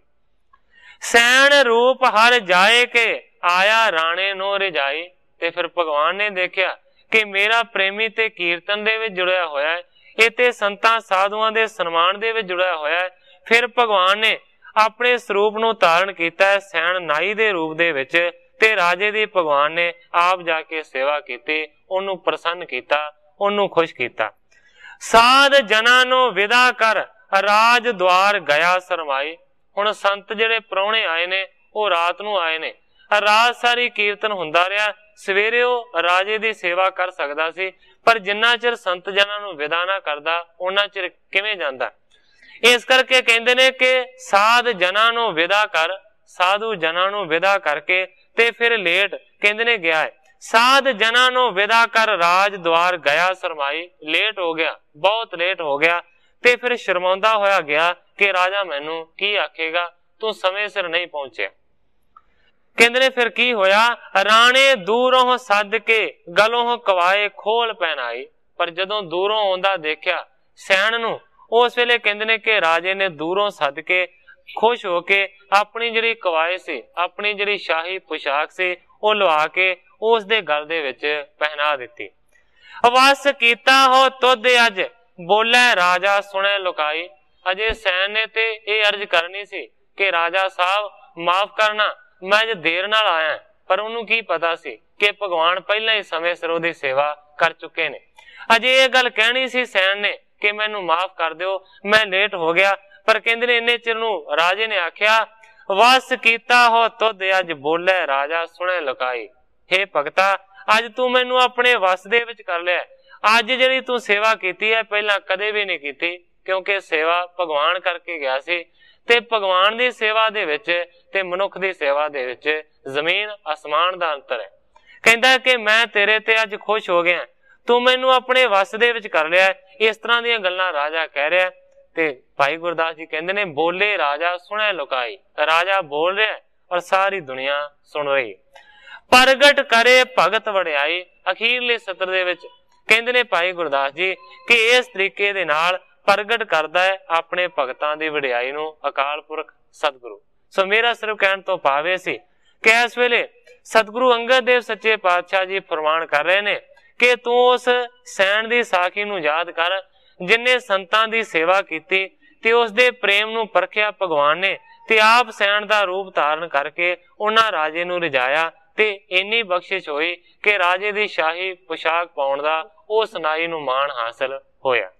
ਸੈਣ ਰੂਪ ਹਰ ਜਾਏ ਕੇ ਆਇਆ ਰਾਣੇ ਨੂੰ ਰਿਜਾਈ। ਤੇ ਫਿਰ ਭਗਵਾਨ ਨੇ ਦੇਖਿਆ ਕਿ ਮੇਰਾ ਪ੍ਰੇਮੀ ਤੇ ਕੀਰਤਨ ਦੇ ਵਿੱਚ ਜੁੜਿਆ ਹੋਇਆ ਹੈ, ਇਹ ਤੇ ਸੰਤਾਂ ਸਾਧੂਆਂ ਦੇ ਸਨਮਾਨ ਦੇ ਵਿੱਚ ਜੁੜਿਆ ਹੋਇਆ ਹੈ। ਫਿਰ ਭਗਵਾਨ ਨੇ ਆਪਣੇ ਸਰੂਪ ਨੂੰ ਧਾਰਨ ਕੀਤਾ ਸੈਣ ਨਾਈ ਦੇ ਰੂਪ ਦੇ ਵਿੱਚ ਤੇ ਰਾਜੇ ਦੀ ਭਗਵਾਨ ਨੇ ਆਪ ਜਾ ਕੇ ਸੇਵਾ ਕੀਤੀ, ਉਹਨੂੰ ਪ੍ਰਸੰਨ ਕੀਤਾ, ਉਹਨੂੰ ਖੁਸ਼ ਕੀਤਾ। ਸਾਧ ਜਨਾਂ ਨੂੰ ਵਿਦਾ ਕਰ ਰਾਜ ਦੁਆਰ ਗਿਆ ਸਰਮਾਈ। ਹੁਣ ਸੰਤ ਜਿਹੜੇ ਪ੍ਰਾਹੁਣੇ ਆਏ ਨੇ ਉਹ ਰਾਤ ਨੂੰ ਆਏ ਨੇ, ਰਾਤ ਸਾਰੀ ਕੀਰਤਨ ਹੁੰਦਾ ਰਿਹਾ। ਸਵੇਰੇ ਉਹ ਰਾਜੇ ਦੀ ਸੇਵਾ ਕਰ ਸਕਦਾ ਸੀ, ਪਰ ਜਿੰਨਾ ਚਿਰ ਸੰਤ ਜਨਾਂ ਨੂੰ ਵਿਦਾ ਨਾ ਕਰਦਾ ਉਹਨਾਂ ਚਿਰ ਕਿਵੇਂ ਜਾਂਦਾ। ਇਸ ਕਰਕੇ ਕਹਿੰਦੇ ਨੇ ਕਿ ਸਾਧ ਜਨਾਂ ਨੂੰ ਵਿਦਾ ਕਰ, ਸਾਧੂ ਜਨਾਂ ਨੂੰ ਵਿਦਾ ਕਰਕੇ ਤੇ ਫਿਰ ਲੇਟ ਕਹਿੰਦੇ ਨੇ ਗਿਆ ਹੈ। ਸਾਧ ਜਨਾਂ ਨੂੰ ਵਿਦਾ ਕਰ ਰਾਜ ਦੁਆਰ ਗਿਆ ਸਰਮਾਈ। ਲੇਟ ਹੋ ਗਿਆ, ਬਹੁਤ ਲੇਟ ਹੋ ਗਿਆ ਤੇ ਫਿਰ ਸ਼ਰਮਾਉਂਦਾ ਹੋਇਆ ਗਿਆ ਕਿ ਰਾਜਾ ਮੈਨੂੰ ਕੀ ਆਖੇਗਾ, ਤੂੰ ਸਮੇਂ ਸਿਰ ਨਹੀਂ ਪਹੁੰਚਿਆ। ਕਹਿੰਦੇ ਨੇ ਫਿਰ ਕੀ ਹੋਇਆ, ਰਾਣੇ ਦੂਰੋਂ ਸੱਦ ਕੇ ਗਲੋਂ ਕਵਾਏ ਖੋਲ ਪਹਿਨਾਈ। ਪਰ ਜਦੋਂ ਦੂਰੋਂ ਆਉਂਦਾ ਦੇਖਿਆ ਸੈਣ ਨੂੰ, ਉਸ ਵੇਲੇ ਕਹਿੰਦੇ ਨੇ ਕਿ ਰਾਜੇ ਨੇ ਦੂਰੋਂ ਸੱਦ ਕੇ ਖੁਸ਼ ਹੋ ਕੇ ਆਪਣੀ ਜਿਹੜੀ ਕਵਾਏ ਸੀ, ਆਪਣੀ ਜਿਹੜੀ ਸ਼ਾਹੀ ਪੁਸ਼ਾਕ ਸੀ ਉਹ ਲਵਾ ਕੇ ਉਸ ਦੇ ਗਲ ਦੇ ਵਿੱਚ ਪਹਿਨਾ ਦਿੱਤੀ। ਵਸ ਕੀਤਾ ਹੋ ਤੁਧ ਅੱਜ ਬੋਲੇ ਰਾਜਾ ਸੁਣੇ ਲੁਕਾਈ। ਅਜੇ ਸੈਣ ਨੇ ਤੇ ਇਹ ਅਰਜ਼ ਕਰਨੀ ਸੀ ਕਿ ਰਾਜਾ ਸਾਹਿਬ ਮਾਫ ਕਰਨਾ, ਮੈਂ ਅੱਜ ਦੇਰ ਨਾਲ ਆਇਆ। ਪਰ ਉਹਨੂੰ ਕੀ ਪਤਾ ਸੀ ਕਿ ਭਗਵਾਨ ਪਹਿਲਾਂ ਹੀ ਸਮੇਂ ਸਿਰ ਉਹਦੀ ਸੇਵਾ ਕਰ ਚੁੱਕੇ ਨੇ। ਅਜੇ ਇਹ ਗੱਲ ਕਹਿਣੀ ਸੀ ਸੈਣ ਨੇ ਕਿ ਮੈਨੂੰ ਮਾਫ ਕਰ ਦਿਓ, ਮੈਂ ਲੇਟ ਹੋ ਗਿਆ। ਪਰ ਕਹਿੰਦੇ ਨੇ ਇੰਨੇ ਚਿਰ ਨੂੰ ਰਾਜੇ ਨੇ ਆਖਿਆ ਵਸ ਕੀਤਾ ਹੋ ਤੁਧ ਅੱਜ ਬੋਲੇ ਰਾਜਾ ਸੁਣੇ ਲੁਕਾਈ। ਹੇ ਭਗਤਾ, ਅੱਜ ਤੂੰ ਮੈਨੂੰ ਆਪਣੇ ਵਸ ਦੇ ਵਿੱਚ ਕਰ ਲਿਆ। ਅੱਜ ਜਿਹੜੀ ਤੂੰ ਸੇਵਾ ਕੀਤੀ ਹੈ ਪਹਿਲਾਂ ਕਦੇ ਵੀ ਨਹੀਂ ਕੀਤੀ, ਕਿਉਂਕਿ ਸੇਵਾ ਭਗਵਾਨ ਕਰਕੇ ਗਿਆ ਸੀ ਤੇ ਭਗਵਾਨ ਦੀ ਸੇਵਾ ਦੇ ਵਿੱਚ ਤੇ ਮਨੁੱਖ ਦੀ ਸੇਵਾ ਦੇ ਵਿੱਚ ਜ਼ਮੀਨ ਅਸਮਾਨ ਦਾ ਅੰਤਰ ਹੈ। ਕਹਿੰਦਾ ਕਿ ਮੈਂ ਤੇਰੇ ਤੇ ਅੱਜ ਖੁਸ਼ ਹੋ ਗਿਆ, ਤੂੰ ਮੈਨੂੰ ਆਪਣੇ ਵਸ ਦੇ ਵਿੱਚ ਕਰ ਲਿਆ। ਇਸ ਤਰ੍ਹਾਂ ਦੀਆਂ ਗੱਲਾਂ ਰਾਜਾ ਕਹਿ ਰਿਹਾ ਤੇ ਭਾਈ ਗੁਰਦਾਸ ਜੀ ਕਹਿੰਦੇ ਨੇ ਬੋਲੇ ਰਾਜਾ ਸੁਣੇ ਲੁਕਾਈ। ਰਾਜਾ ਬੋਲ ਰਿਹਾ ਔਰ ਸਾਰੀ ਦੁਨੀਆ ਸੁਣ ਰਹੀ। ਪ੍ਰਗਟ ਕਰੇ ਭਗਤ ਵਡਿਆਈ। ਅਖੀਰਲੇ ਸਤਰ ਦੇ ਵਿੱਚ ਕਹਿੰਦੇ ਨੇ ਭਾਈ ਗੁਰਦਾਸ ਜੀ ਕਿ ਇਸ ਤਰੀਕੇ ਦੇ ਨਾਲ ਪ੍ਰਗਟ ਕਰਦਾ ਹੈ ਆਪਣੇ ਭਗਤਾਂ ਦੀ ਵਡਿਆਈ ਨੂੰ ਅਕਾਲ ਪੁਰਖ ਸਤਿਗੁਰੂ। ਸੋ ਮੇਰਾ ਸਿਰਫ ਕਹਿਣ ਤੋਂ ਭਾਵ ਇਹ ਸੀ ਕਿ ਇਸ ਵੇਲੇ ਸਤਿਗੁਰੂ ਅੰਗਦ ਦੇਵ ਸੱਚੇ ਪਾਤਸ਼ਾਹ ਜੀ ਫਰਮਾਨ ਕਰ ਰਹੇ ਨੇ ਕਿ ਤੂੰ ਉਸ ਸੈਣ ਦੀ ਸਾਖੀ ਨੂੰ ਯਾਦ ਕਰ ਜਿਨਨੇ ਸੰਤਾਂ ਦੀ ਸੇਵਾ ਕੀਤੀ ਤੇ ਉਸ ਦੇ ਪ੍ਰੇਮ ਨੂੰ ਪਰਖਿਆ ਭਗਵਾਨ ਨੇ ਤੇ ਆਪ ਸੈਣ ਦਾ ਰੂਪ ਧਾਰਨ ਕਰਕੇ ਉਹਨਾਂ ਰਾਜੇ ਨੂੰ ਰਿਝਾਇਆ ਤੇ ਇੰਨੀ ਬਖਸ਼ਿਸ਼ ਹੋਈ ਕਿ ਰਾਜੇ ਦੀ ਸ਼ਾਹੀ ਪੁਸ਼ਾਕ ਪਾਉਣ ਦਾ ਉਸ ਨਾਈ ਨੂੰ ਮਾਣ ਹਾਸਲ ਹੋਇਆ।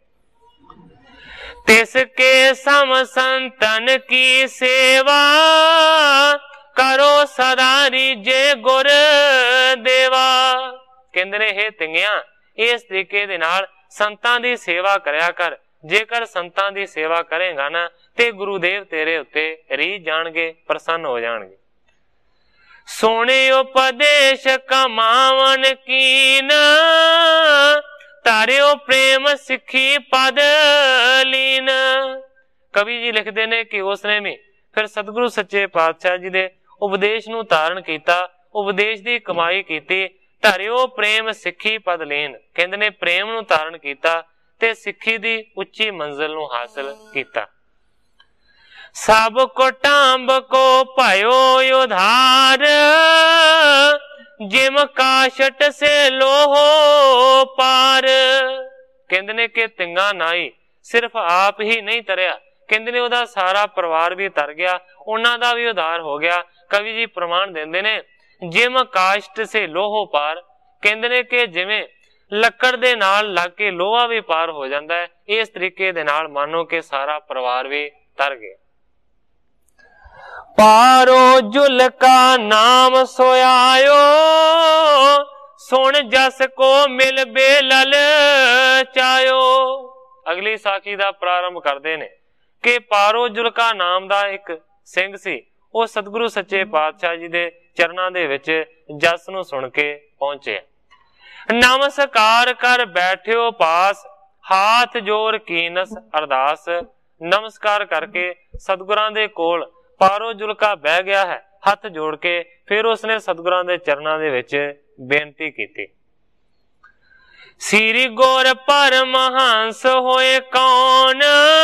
ਤਿਸ ਕੇ ਸਮ ਸੰਤਨ ਕੀ ਸੇਵਾ ਕਰੋ ਸਦਾ ਰੀਜੇ ਗੁਰ ਦੇਵਾ। ਕਹਿੰਦੇ ਨੇ ਹੇ ਧੀਆਂ, ਇਸ ਤਰੀਕੇ ਦੇ ਨਾਲ ਸੰਤਾਂ ਦੀ ਸੇਵਾ ਕਰਿਆ ਕਰ। ਜੇਕਰ ਸੰਤਾਂ ਦੀ ਸੇਵਾ ਕਰੇਗਾ ਨਾ ਤੇ ਗੁਰੂਦੇਵ ਤੇਰੇ ਉੱਤੇ ਰੀਝ ਜਾਣਗੇ, ਪ੍ਰਸੰਨ ਹੋ ਜਾਣਗੇ। ਸੋਹਣੇ ਉਪਦੇਸ਼ ਕਮਾਵਨ ਕੀਨ ਤਾਰਿਓ ਪ੍ਰੇਮ ਸਿੱਖੀ ਪਦ ਲੀਨ। ਕਵੀ ਜੀ ਲਿਖਦੇ ਨੇ ਕਿ ਉਸਨੇ ਵੀ ਫਿਰ ਸਤਿਗੁਰੂ ਸੱਚੇ ਪਾਤਸ਼ਾਹ ਜੀ ਦੇ ਉਪਦੇਸ਼ ਨੂੰ ਧਾਰਨ ਕੀਤਾ, ਉਪਦੇਸ਼ ਦੀ ਕਮਾਈ ਕੀਤੀ। ਧਰਿਓ ਪ੍ਰੇਮ ਸਿੱਖੀ ਪਦ ਲੀਨ। ਕਹਿੰਦੇ ਨੇ ਪ੍ਰੇਮ ਨੂੰ ਧਾਰਨ ਕੀਤਾ ਤੇ ਸਿੱਖੀ ਦੀ ਉੱਚੀ ਮੰਜ਼ਿਲ ਨੂੰ ਹਾਸਲ ਕੀਤਾ। ਸਭ ਕੋ ਟਾਂਬ ਕੋ ਭਇਓ ਉਧਾਰ ਜਿਮ ਕਾਸ਼ਟ ਸੇ ਲੋਹੋ ਪਾਰ। ਕਹਿੰਦੇ ਨੇ ਕਿ ਤਿੰਗਾ ਨਾਈ ਸਿਰਫ ਆਪ ਹੀ ਨਹੀਂ ਤਰਿਆ, ਕਹਿੰਦੇ ਨੇ ਉਹਦਾ ਸਾਰਾ ਪਰਿਵਾਰ ਵੀ ਤਰ ਗਿਆ, ਉਹਨਾਂ ਦਾ ਵੀ ਉਧਾਰ ਹੋ ਗਿਆ। ਕਵੀ ਜੀ ਪ੍ਰਮਾਣ ਦਿੰਦੇ ਨੇ ਜਿਮ ਕਾਸ਼ਟ ਸੇ ਲੋਹੋ ਪਾਰ, ਕਹਿੰਦੇ ਨੇ ਕਿ ਜਿਵੇਂ ਲੱਕੜ ਦੇ ਨਾਲ ਲੱਗ ਕੇ ਲੋਹਾ ਵੀ ਪਾਰ ਹੋ ਜਾਂਦਾ ਹੈ, ਇਸ ਤਰੀਕੇ ਦੇ ਨਾਲ ਮੰਨੋ ਕਿ ਸਾਰਾ ਪਰਿਵਾਰ ਵੀ ਤਰ ਗਿਆ। ਪਾਰੋ ਜੁਲ ਕਾ ਨਾਮ ਸੋਇਆਇਓ, ਸੁਣ ਜਸ ਕੋ ਮਿਲ ਬੇਲਲ ਚਾਇਓ। ਅਗਲੀ ਸਾਖੀ ਦਾ ਪ੍ਰਾਰੰਭ ਕਰਦੇ ਨੇ ਕਿ ਪਾਰੋ ਜੁਲਕਾ ਨਾਮ ਦਾ ਇੱਕ ਸਿੰਘ ਸੀ, ਉਹ ਸਤਿਗੁਰੂ ਸੱਚੇ ਪਾਤਸ਼ਾਹ ਜੀ ਦੇ ਚਰਨਾਂ ਦੇ ਵਿੱਚ ਜਸ ਨੂੰ ਸੁਣ ਕੇ ਪਹੁੰਚੇ। ਨਮਸਕਾਰ ਕਰ ਬੈਠਿਓ ਪਾਸ, ਹਾਥ ਜੋੜ ਕੀਨਸ ਅਰਦਾਸ। ਨਮਸਕਾਰ ਕਰਕੇ ਸਤਿਗੁਰਾਂ ਦੇ ਕੋਲ ਪਾਰੋ ਜੁਲਕਾ ਬਹਿ ਗਿਆ ਹੈ, ਹੱਥ ਜੋੜ ਕੇ ਫਿਰ ਉਸਨੇ ਸਤਿਗੁਰਾਂ ਦੇ ਚਰਨਾਂ ਦੇ ਵਿੱਚ ਬੇਨਤੀ ਕੀਤੀ। ਸ੍ਰੀ ਗੁਰ ਪਰਮਹੰਸ ਹੋਏ ਕੌਣ,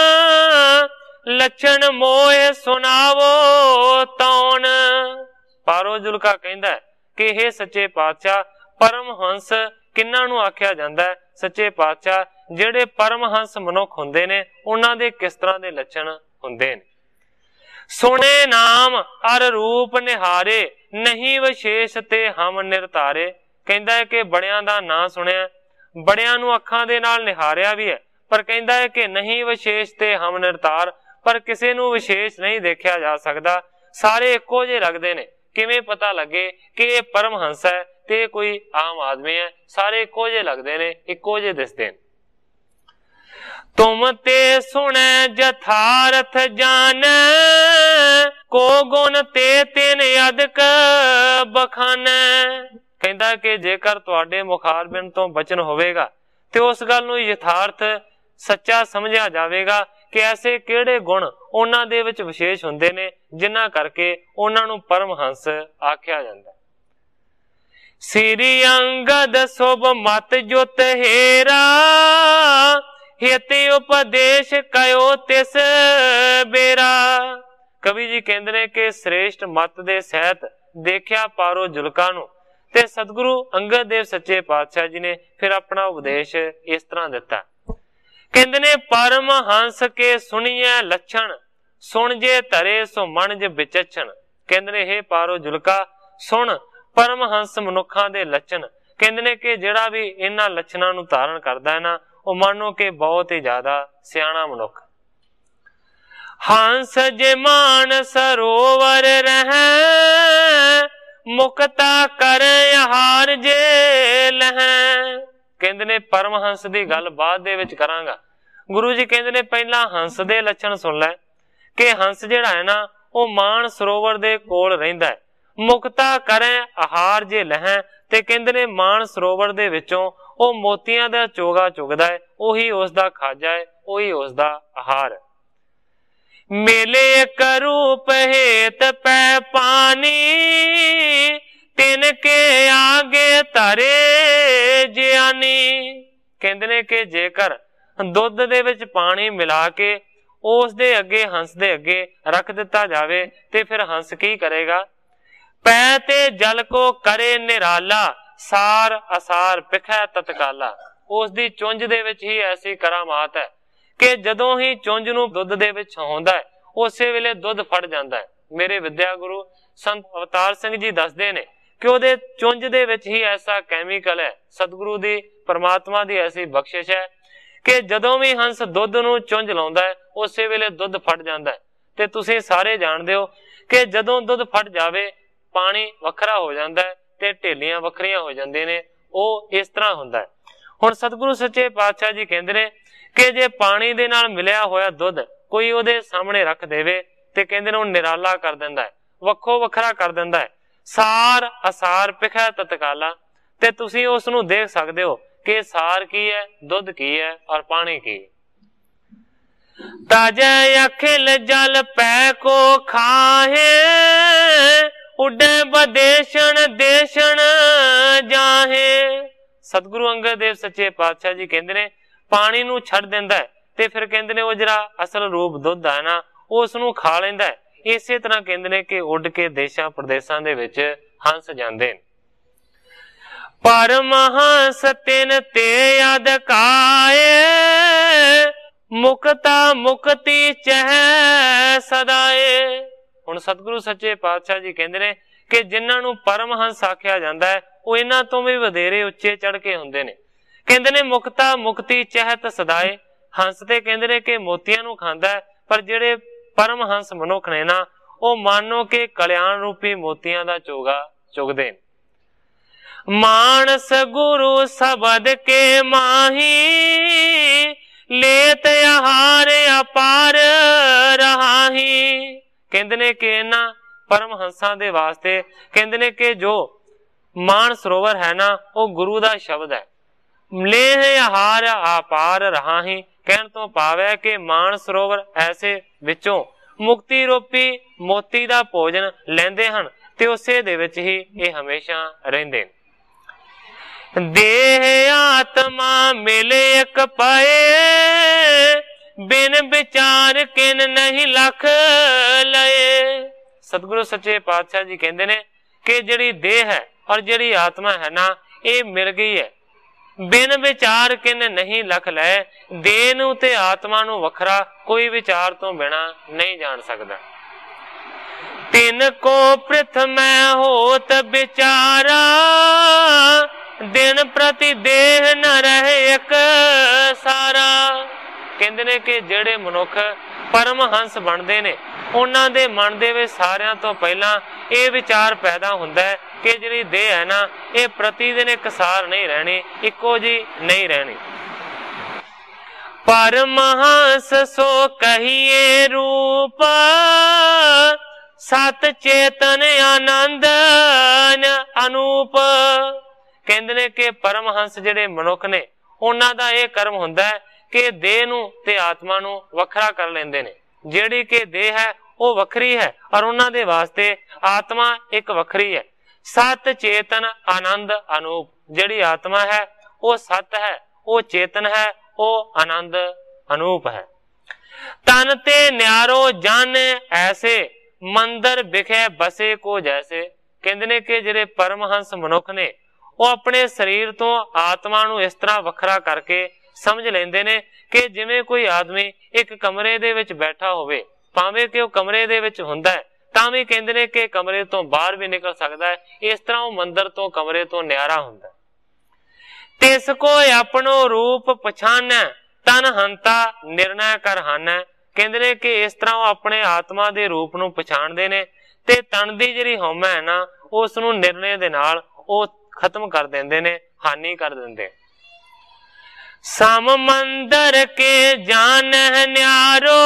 ਲੱਛਣ ਮੋਏ ਸੁਣਾਵੋ ਤੌਣ। ਪਾਰੋ ਜੁਲਕਾ ਕਹਿੰਦਾ ਕਿ ਇਹ ਸੱਚੇ ਪਾਤਸ਼ਾਹ ਪਰਮਹੰਸ ਕਿਹਨਾਂ ਨੂੰ ਆਖਿਆ ਜਾਂਦਾ ਹੈ? ਸੱਚੇ ਪਾਤਸ਼ਾਹ ਜਿਹੜੇ ਪਰਮਹੰਸ ਮਨੁੱਖ ਹੁੰਦੇ ਨੇ ਉਹਨਾਂ ਦੇ ਕਿਸ ਤਰ੍ਹਾਂ ਦੇ ਲੱਛਣ ਹੁੰਦੇ ਨੇ। ਸੁਣੇ ਨਾਮ ਅਰ ਰੂਪ ਨਿਹਾਰੇ, ਨਹੀਂ ਵਿਸ਼ੇਸ਼ ਤੇ ਹਮ ਨਿਰਤਾਰੇ। ਕਹਿੰਦਾ ਹੈ ਕਿ ਬੜਿਆਂ ਦਾ ਨਾਂ ਸੁਣਿਆ, ਬੜਿਆਂ ਨੂੰ ਅੱਖਾਂ ਦੇ ਨਾਲ ਨਿਹਾਰਿਆ ਵੀ ਹੈ, ਪਰ ਕਹਿੰਦਾ ਹੈ ਕਿ ਨਹੀਂ ਵਿਸ਼ੇਸ਼ ਤੇ ਹਮ ਨਿਰਤਾਰ, ਪਰ ਕਿਸੇ ਨੂੰ ਵਿਸ਼ੇਸ਼ ਨਹੀਂ ਦੇਖਿਆ ਜਾ ਸਕਦਾ, ਸਾਰੇ ਇੱਕੋ ਜਿਹੇ ਲੱਗਦੇ ਨੇ। ਕਿਵੇਂ ਪਤਾ ਲੱਗੇ ਕਿ ਇਹ ਪਰਮਹੰਸ ਹੈ ਤੇ ਕੋਈ ਆਮ ਆਦਮੀ ਹੈ? ਸਾਰੇ ਇੱਕੋ ਜਿਹੇ ਲੱਗਦੇ ਨੇ, ਇੱਕੋ ਜਿਹੇ ਦਿਸਦੇ ਨੇ। ਤੁਮ ਤੇ ਸੁਣੈ ਜਥਾਰਥ ਜਾਣੈ, ਕੋ ਗੁਣ ਤੇ ਤਿਨ ਅਦਕ ਬਖਾਨੈ। ਕਹਿੰਦਾ ਕਿ ਜੇਕਰ ਤੁਹਾਡੇ ਮੁਖਾਰਬਿੰਦ ਤੋਂ ਬਚਨ ਹੋਵੇਗਾ ਤੇ ਉਸ ਗੱਲ ਨੂੰ ਯਥਾਰਥ ਸੱਚਾ ਸਮਝਿਆ ਜਾਵੇਗਾ ਕਿ ਐਸੇ ਕਿਹੜੇ ਗੁਣ ਉਹਨਾਂ ਦੇ ਵਿੱਚ ਵਿਸ਼ੇਸ਼ ਹੁੰਦੇ ਨੇ ਜਿਨ੍ਹਾਂ ਕਰਕੇ ਉਹਨਾਂ ਨੂੰ ਪਰਮਹੰਸ ਆਖਿਆ ਜਾਂਦਾ। ਸ੍ਰੀ ਅੰਗਦ ਸੁਭ ਮਤ ਜੁਤ ਹੇਰਾ, ਹਿਤੇ ਉਪਦੇਸ਼ ਕਯੋ ਤਿਸ ਬੇਰਾ। ਕਵੀ ਜੀ ਕਹਿੰਦੇ ਨੇ ਕਿ ਸ੍ਰੇਸ਼ਟ ਮਤ ਦੇ ਸਹਿਤ ਦੇਖਿਆ ਪਾਰੋ ਜੁਲਕਾ ਨੂੰ, ਤੇ ਸਤਿਗੁਰੂ ਅੰਗਦ ਦੇਵ ਸੱਚੇ ਪਾਤਸ਼ਾਹ ਜੀ ਨੇ ਫਿਰ ਆਪਣਾ ਉਪਦੇਸ਼ ਇਸ ਤਰ੍ਹਾਂ ਦਿੱਤਾ। ਕਹਿੰਦੇ ਨੇ ਪਰਮਹੰਸ ਕੇ ਸੁਣੀਐ ਲੱਛਣ, ਸੁਣ ਜੇ ਧਰੇ ਸੋ ਮਨ ਜ ਵਿਚਛਣ। ਕਹਿੰਦੇ ਨੇ ਇਹ ਪਾਰੋ ਜੁਲਕਾ ਸੁਣ ਪਰਮਹੰਸ ਮਨੁੱਖਾਂ ਦੇ ਲੱਛਣ। ਕਹਿੰਦੇ ਨੇ ਕਿ ਜਿਹੜਾ ਵੀ ਇਹਨਾਂ ਲੱਛਣਾਂ ਨੂੰ ਧਾਰਨ ਕਰਦਾ ਹੈ ਨਾ, ਉਹ ਮੰਨੋ ਕਿ ਬਹੁਤ ਹੀ ਜ਼ਿਆਦਾ ਸਿਆਣਾ ਮਨੁੱਖ। ਹੰਸ ਜੇ ਮਾਨ ਸਰੋਵਰ ਰਹਿ, ਮੁਕਤਾ ਕਰ ਆਹਾਰ ਜੇ ਲਹੈ। ਕਹਿੰਦੇ ਨੇ ਪਰਮਹੰਸ ਦੀ ਗੱਲ ਬਾਅਦ ਦੇ ਵਿੱਚ ਕਰਾਂਗਾ। ਗੁਰੂ ਜੀ ਕਹਿੰਦੇ ਨੇ ਪਹਿਲਾਂ ਹੰਸ ਦੇ ਲੱਛਣ ਸੁਣ ਲੈ ਕਿ ਹੰਸ ਜਿਹੜਾ ਹੈ ਨਾ ਉਹ ਮਾਨ ਸਰੋਵਰ ਦੇ ਕੋਲ ਰਹਿੰਦਾ ਹੈ। ਮੁਕਤਾ ਕਰੇ ਆਹਾਰ ਜੇ ਲਹੈ, ਤੇ ਕਹਿੰਦੇ ਨੇ ਮਾਨ ਸਰੋਵਰ ਦੇ ਵਿੱਚੋਂ ਉਹ ਮੋਤੀਆਂ ਦਾ ਚੋਗਾ ਚੁਗਦਾ ਹੈ, ਉਹੀ ਉਸ ਦਾ ਖਾਜਾ ਹੈ, ਉਹੀ ਉਸ ਦਾ ਆਹਾਰ। ਮੇਲੇ ਕਰੂਪ ਹੇਤ ਪੈ ਪਾਣੀ, ਤਿਨ ਕੇ ਆਗੇ ਧਰੇ ਜਿਆਨੀ। ਕਹਿੰਦੇ ਨੇ ਕਿ ਜੇਕਰ ਦੁੱਧ ਦੇ ਵਿੱਚ ਪਾਣੀ ਮਿਲਾ ਕੇ ਉਸ ਦੇ ਅੱਗੇ ਹੰਸ ਦੇ ਅੱਗੇ ਰੱਖ ਦਿੱਤਾ ਜਾਵੇ ਤੇ ਫਿਰ ਹੰਸ ਕੀ ਕਰੇਗਾ? ਪੈ ਤੇ ਜਲ ਕੋ ਕਰੇ ਨਿਰਾਲਾ, ਸਾਰ ਅਸਾਰ ਪਿਖੈ ਤਤਕਾਲਾ। ਉਸ ਦੀ ਚੁੰਝ ਦੇ ਵਿੱਚ ਹੀ ਐਸੀ ਕਰਾਮਾਤ ਹੈ ਕਿ ਜਦੋਂ ਹੀ ਚੁੰਝ ਨੂੰ ਦੁੱਧ ਦੇ ਵਿੱਚ ਹੁੰਦਾ ਹੈ ਉਸੇ ਵੇਲੇ ਦੁੱਧ ਫੜ ਜਾਂਦਾ ਹੈ। ਮੇਰੇ ਵਿਦਿਆ ਗੁਰੂ ਸੰਤ ਅਵਤਾਰ ਸਿੰਘ ਜੀ ਦੱਸਦੇ ਨੇ ਕਿ ਉਹਦੇ ਚੁੰਝ ਦੇ ਵਿੱਚ ਹੀ ਐਸਾ ਕੈਮੀਕਲ ਹੈ, ਸਤਿਗੁਰੂ ਦੀ ਪਰਮਾਤਮਾ ਦੀ ਐਸੀ ਬਖਸ਼ਿਸ਼ ਹੈ ਕਿ ਜਦੋਂ ਵੀ ਹੰਸ ਦੁੱਧ ਨੂੰ ਚੁੰਝ ਲਾਉਂਦਾ ਹੈ ਉਸੇ ਵੇਲੇ ਦੁੱਧ ਫਟ ਜਾਂਦਾ ਹੈ। ਤੇ ਤੁਸੀਂ ਸਾਰੇ ਜਾਣਦੇ ਹੋ ਕਿ ਜਦੋਂ ਦੁੱਧ ਫਟ ਜਾਵੇ ਪਾਣੀ ਵੱਖਰਾ ਹੋ ਜਾਂਦਾ ਹੈ ਤੇ ਢੇਲੀਆਂ ਵੱਖਰੀਆਂ ਹੋ ਜਾਂਦੀਆਂ ਨੇ, ਉਹ ਇਸ ਤਰ੍ਹਾਂ ਹੁੰਦਾ ਹੈ। ਹੁਣ ਸਤਿਗੁਰੂ ਸੱਚੇ ਪਾਤਸ਼ਾਹ ਜੀ ਕਹਿੰਦੇ ਨੇ ਕਿ ਜੇ ਪਾਣੀ ਦੇ ਨਾਲ ਮਿਲਿਆ ਹੋਇਆ ਦੁੱਧ ਕੋਈ ਉਹਦੇ ਸਾਹਮਣੇ ਰੱਖ ਦੇਵੇ ਤੇ ਕਹਿੰਦੇ ਨੇ ਉਹ ਨਿਰਾਲਾ ਕਰ ਦਿੰਦਾ ਹੈ, ਵੱਖੋ ਵੱਖਰਾ ਕਰ ਦਿੰਦਾ ਹੈ। ਸਾਰ ਅਸਾਰ ਪਿਖੈ ਤਤਕਾਲਾ। ਤੇ ਤੁਸੀਂ ਉਸ ਨੂੰ ਦੇਖ ਸਕਦੇ ਹੋ ਕਿ ਸਾਰ ਕੀ ਹੈ, ਦੁੱਧ ਕੀ ਹੈ ਔਰ ਪਾਣੀ ਕੀ ਹੈ। ਤਾਜੈ ਅਖਿਲ ਜਲ ਪੈ ਕੋ ਖਾਹੇ, ਉੱਡੇ ਬਦੇਸ਼ਣ ਦੇਸ਼ਣ ਜਾਹੇ। ਸਤਿਗੁਰੂ ਅੰਗਦ ਦੇਵ ਸੱਚੇ ਪਾਤਸ਼ਾਹ ਜੀ ਕਹਿੰਦੇ ਨੇ ਪਾਣੀ ਨੂੰ ਛੱਡ ਦਿੰਦਾ ਹੈ ਤੇ ਫਿਰ ਕਹਿੰਦੇ ਨੇ ਉਹ ਜਿਹੜਾ ਅਸਲ ਰੂਪ ਦੁੱਧ ਹੈ ਨਾ ਉਸ ਨੂੰ ਖਾ ਲੈਂਦਾ ਹੈ। ਇਸੇ ਤਰ੍ਹਾਂ ਕਹਿੰਦੇ ਨੇ ਕਿ ਉੱਡ ਕੇ ਦੇਸ਼ਾਂ ਪ੍ਰਦੇਸ਼ਾਂ ਦੇ ਵਿੱਚ ਹੰਸ ਜਾਂਦੇ ਨੇ। परमहंस तिन ते अधकाए, मुक्ता मुक्ति चह सदाए। हुण सतगुरु सच्चे पातशाह जी कहंदे ने कि जिन्हां नूं परमहंस आख्या जांदा है वो इन्हां तों भी वधेरे उच्चे चढ़ के हुंदे ने। कहंदे ने मुक्ता मुक्ति चहत सदाए। हंस ते कहंदे ने कि मोतियां नूं खांदा है, पर जिहड़े परमहंस मनुख ने ना वो मानो कि कल्याण रूपी मोतियां दा चोगा चुगदे ने। मानस गुरु शबद के माही, लेत आहार अपार रहाही। कहंदे ने कि इन्हां परमहंसां दे वास्ते कहंदे ने कि जो मान सरोवर है ना वो गुरु दा शब्द है। लेह आहार अपार रहाही कहण तो भाव है कि मान सरोवर ऐसे विचों मुक्ति रूपी मोती दा भोजन लैंदे हन ते उसे दे विच ही ये हमेशा रहिंदे। देह आत्मा मिले एक पाए, बिन विचार किन नहीं लख लए। सतगुरु सच्चे पातशाह जी कहंदे ने कि जिहड़ी देह है और जिहड़ी आत्मा है ना ये मिल गई है, बिन विचार किन नहीं लख लए। देह नूं ते आत्मा नूं वखरा कोई विचार तो बिना नहीं जान सकदा। तिन को प्रथम होत विचारा, दिन प्रति देह न रहे एक सारा। कहंदे ने कि जिहड़े मनुख परमहंस बनदे ने उन्हां दे मन दे विच सारियां तो पहला ये विचार पैदा हुंदा है कि जिहड़ी देह है ना ये प्रतिदिन एक सार नहीं रहनी, इक्को जी नहीं रहनी। परमहंस सो कहिए रूप, सत चेतन आनंद अनूप। कहंदे ने कि परमहंस जिहड़े मनुख ने उन्हां दा ये कर्म हुंदा है कि देह नूं ते आत्मा नूं वखरा कर लैंदे ने। जिहड़ी कि देह है वो वखरी है और उन्हां दे वास्ते आत्मा एक वखरी है। सत चेतन आनंद अनूप। जिहड़ी आत्मा है वो सत है, वो चेतन है, वो आनंद अनूप है। तन ते न्यारो जन ऐसे, मंदिर बिखे बसे को जैसे। कहंदे ने कि जिहड़े परमहंस मनुख ने वो अपने शरीर तो आत्मा नूं इस तरह वखरा करके समझ लेंदे ने कि जिवें कोई आदमी एक कमरे दे विच बैठा होवे, भावें कि वो कमरे दे विच हुंदा है तां भी कहंदे ने कि कमरे तो बाहर भी निकल सकदा है। इस तरह वो मंदिर तो कमरे तो न्यारा हुंदा है। तिस को अपनो रूप पछानै, तन हंता निर्णय कर हानै। कहंदे ने कि इस तरह वो अपने आत्मा दे रूप नूं पछाणदे ने ते तन दी जिहड़ी हौमा है ना उस नूं निर्णय दे नाल वो खत्म कर देंदे ने, हानि कर देंदे। सम मंदर के जान न्यारो,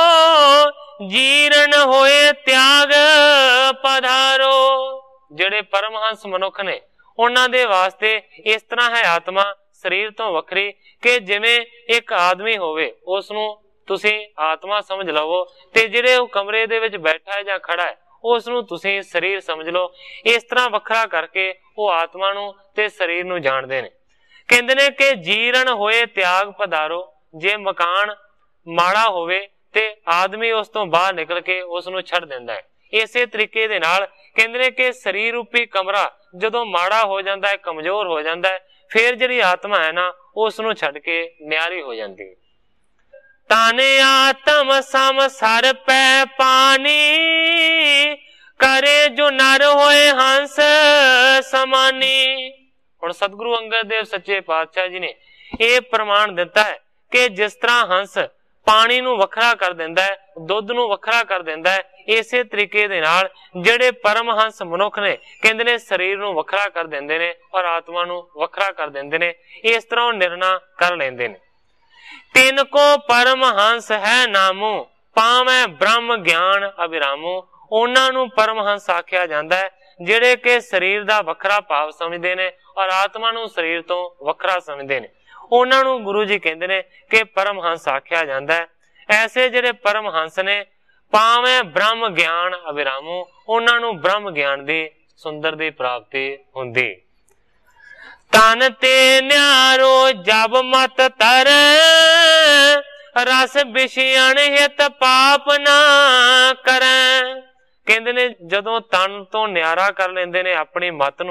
जीर्ण होए त्याग पधारो। जिहड़े परमहंस मनुख ने उन्हां दे वास्ते इस तरह है आत्मा शरीर तो वखरी कि जिवें एक आदमी होवे उस नूं तुसीं आत्मा समझ लवो ते जिहड़े वो कमरे दे विच बैठा है जां खड़ा है उस नूं तुसीं शरीर समझ लो। इस तरह वखरा करके वो आत्मा नूं ते शरीर नूं जाणदे ने। कहंदे ने कि जीर्ण होए त्याग पधारो। जे मकान माड़ा होवे ते आदमी उस तो बाहर निकल के उस नूं छड्ड दिंदा है। इसे तरीके दे नाल कहंदे ने कि शरीर रूपी कमरा जदों माड़ा हो जांदा है, कमजोर हो जांदा है, फिर जिहड़ी आत्मा है ना उस नूं छड्ड के न्यारी हो जांदी है। ताने आत्म सम सर पै पानी, करे जो नर होए हंस समानी। हुण सतगुरु अंगद देव सच्चे पातशाह जी ने यह प्रमाण दिता है कि जिस तरह हंस पानी नूं वखरा कर दिंदा है, दुध नूं वखरा कर दिंदा है, इसे तरीके दे नाल जिहड़े परमहंस मनुख ने कहंदे ने शरीर नूं वखरा कर दिंदे ने और आत्मा नूं वखरा कर दिंदे ने। इस तरह निर्णय कर लैंदे ने। तिन को परमहंस है नामो, पावै ब्रह्म ज्ञान अभिरामो। उन्हां नूं परमहंस आख्या जांदा है जिहड़े कि शरीर दा वखरा भाव समझदे ने और आत्मा नूं शरीर तो वखरा समझदे ने। उन्हां नूं गुरु जी कहंदे ने कि परमहंस आख्या जांदा है। ऐसे जिहड़े परमहंस ने पावै ब्रह्म ज्ञान अभिरामो, उन्हां नूं ब्रह्म ज्ञान दी सुंदर दी प्राप्ति हुंदी। तन ते न्यारो जब मत तरै, रस विषयण हित पाप ना करै। कहंदे ने जदों तन तो न्यारा कर लेंदे ने अपनी मत नूं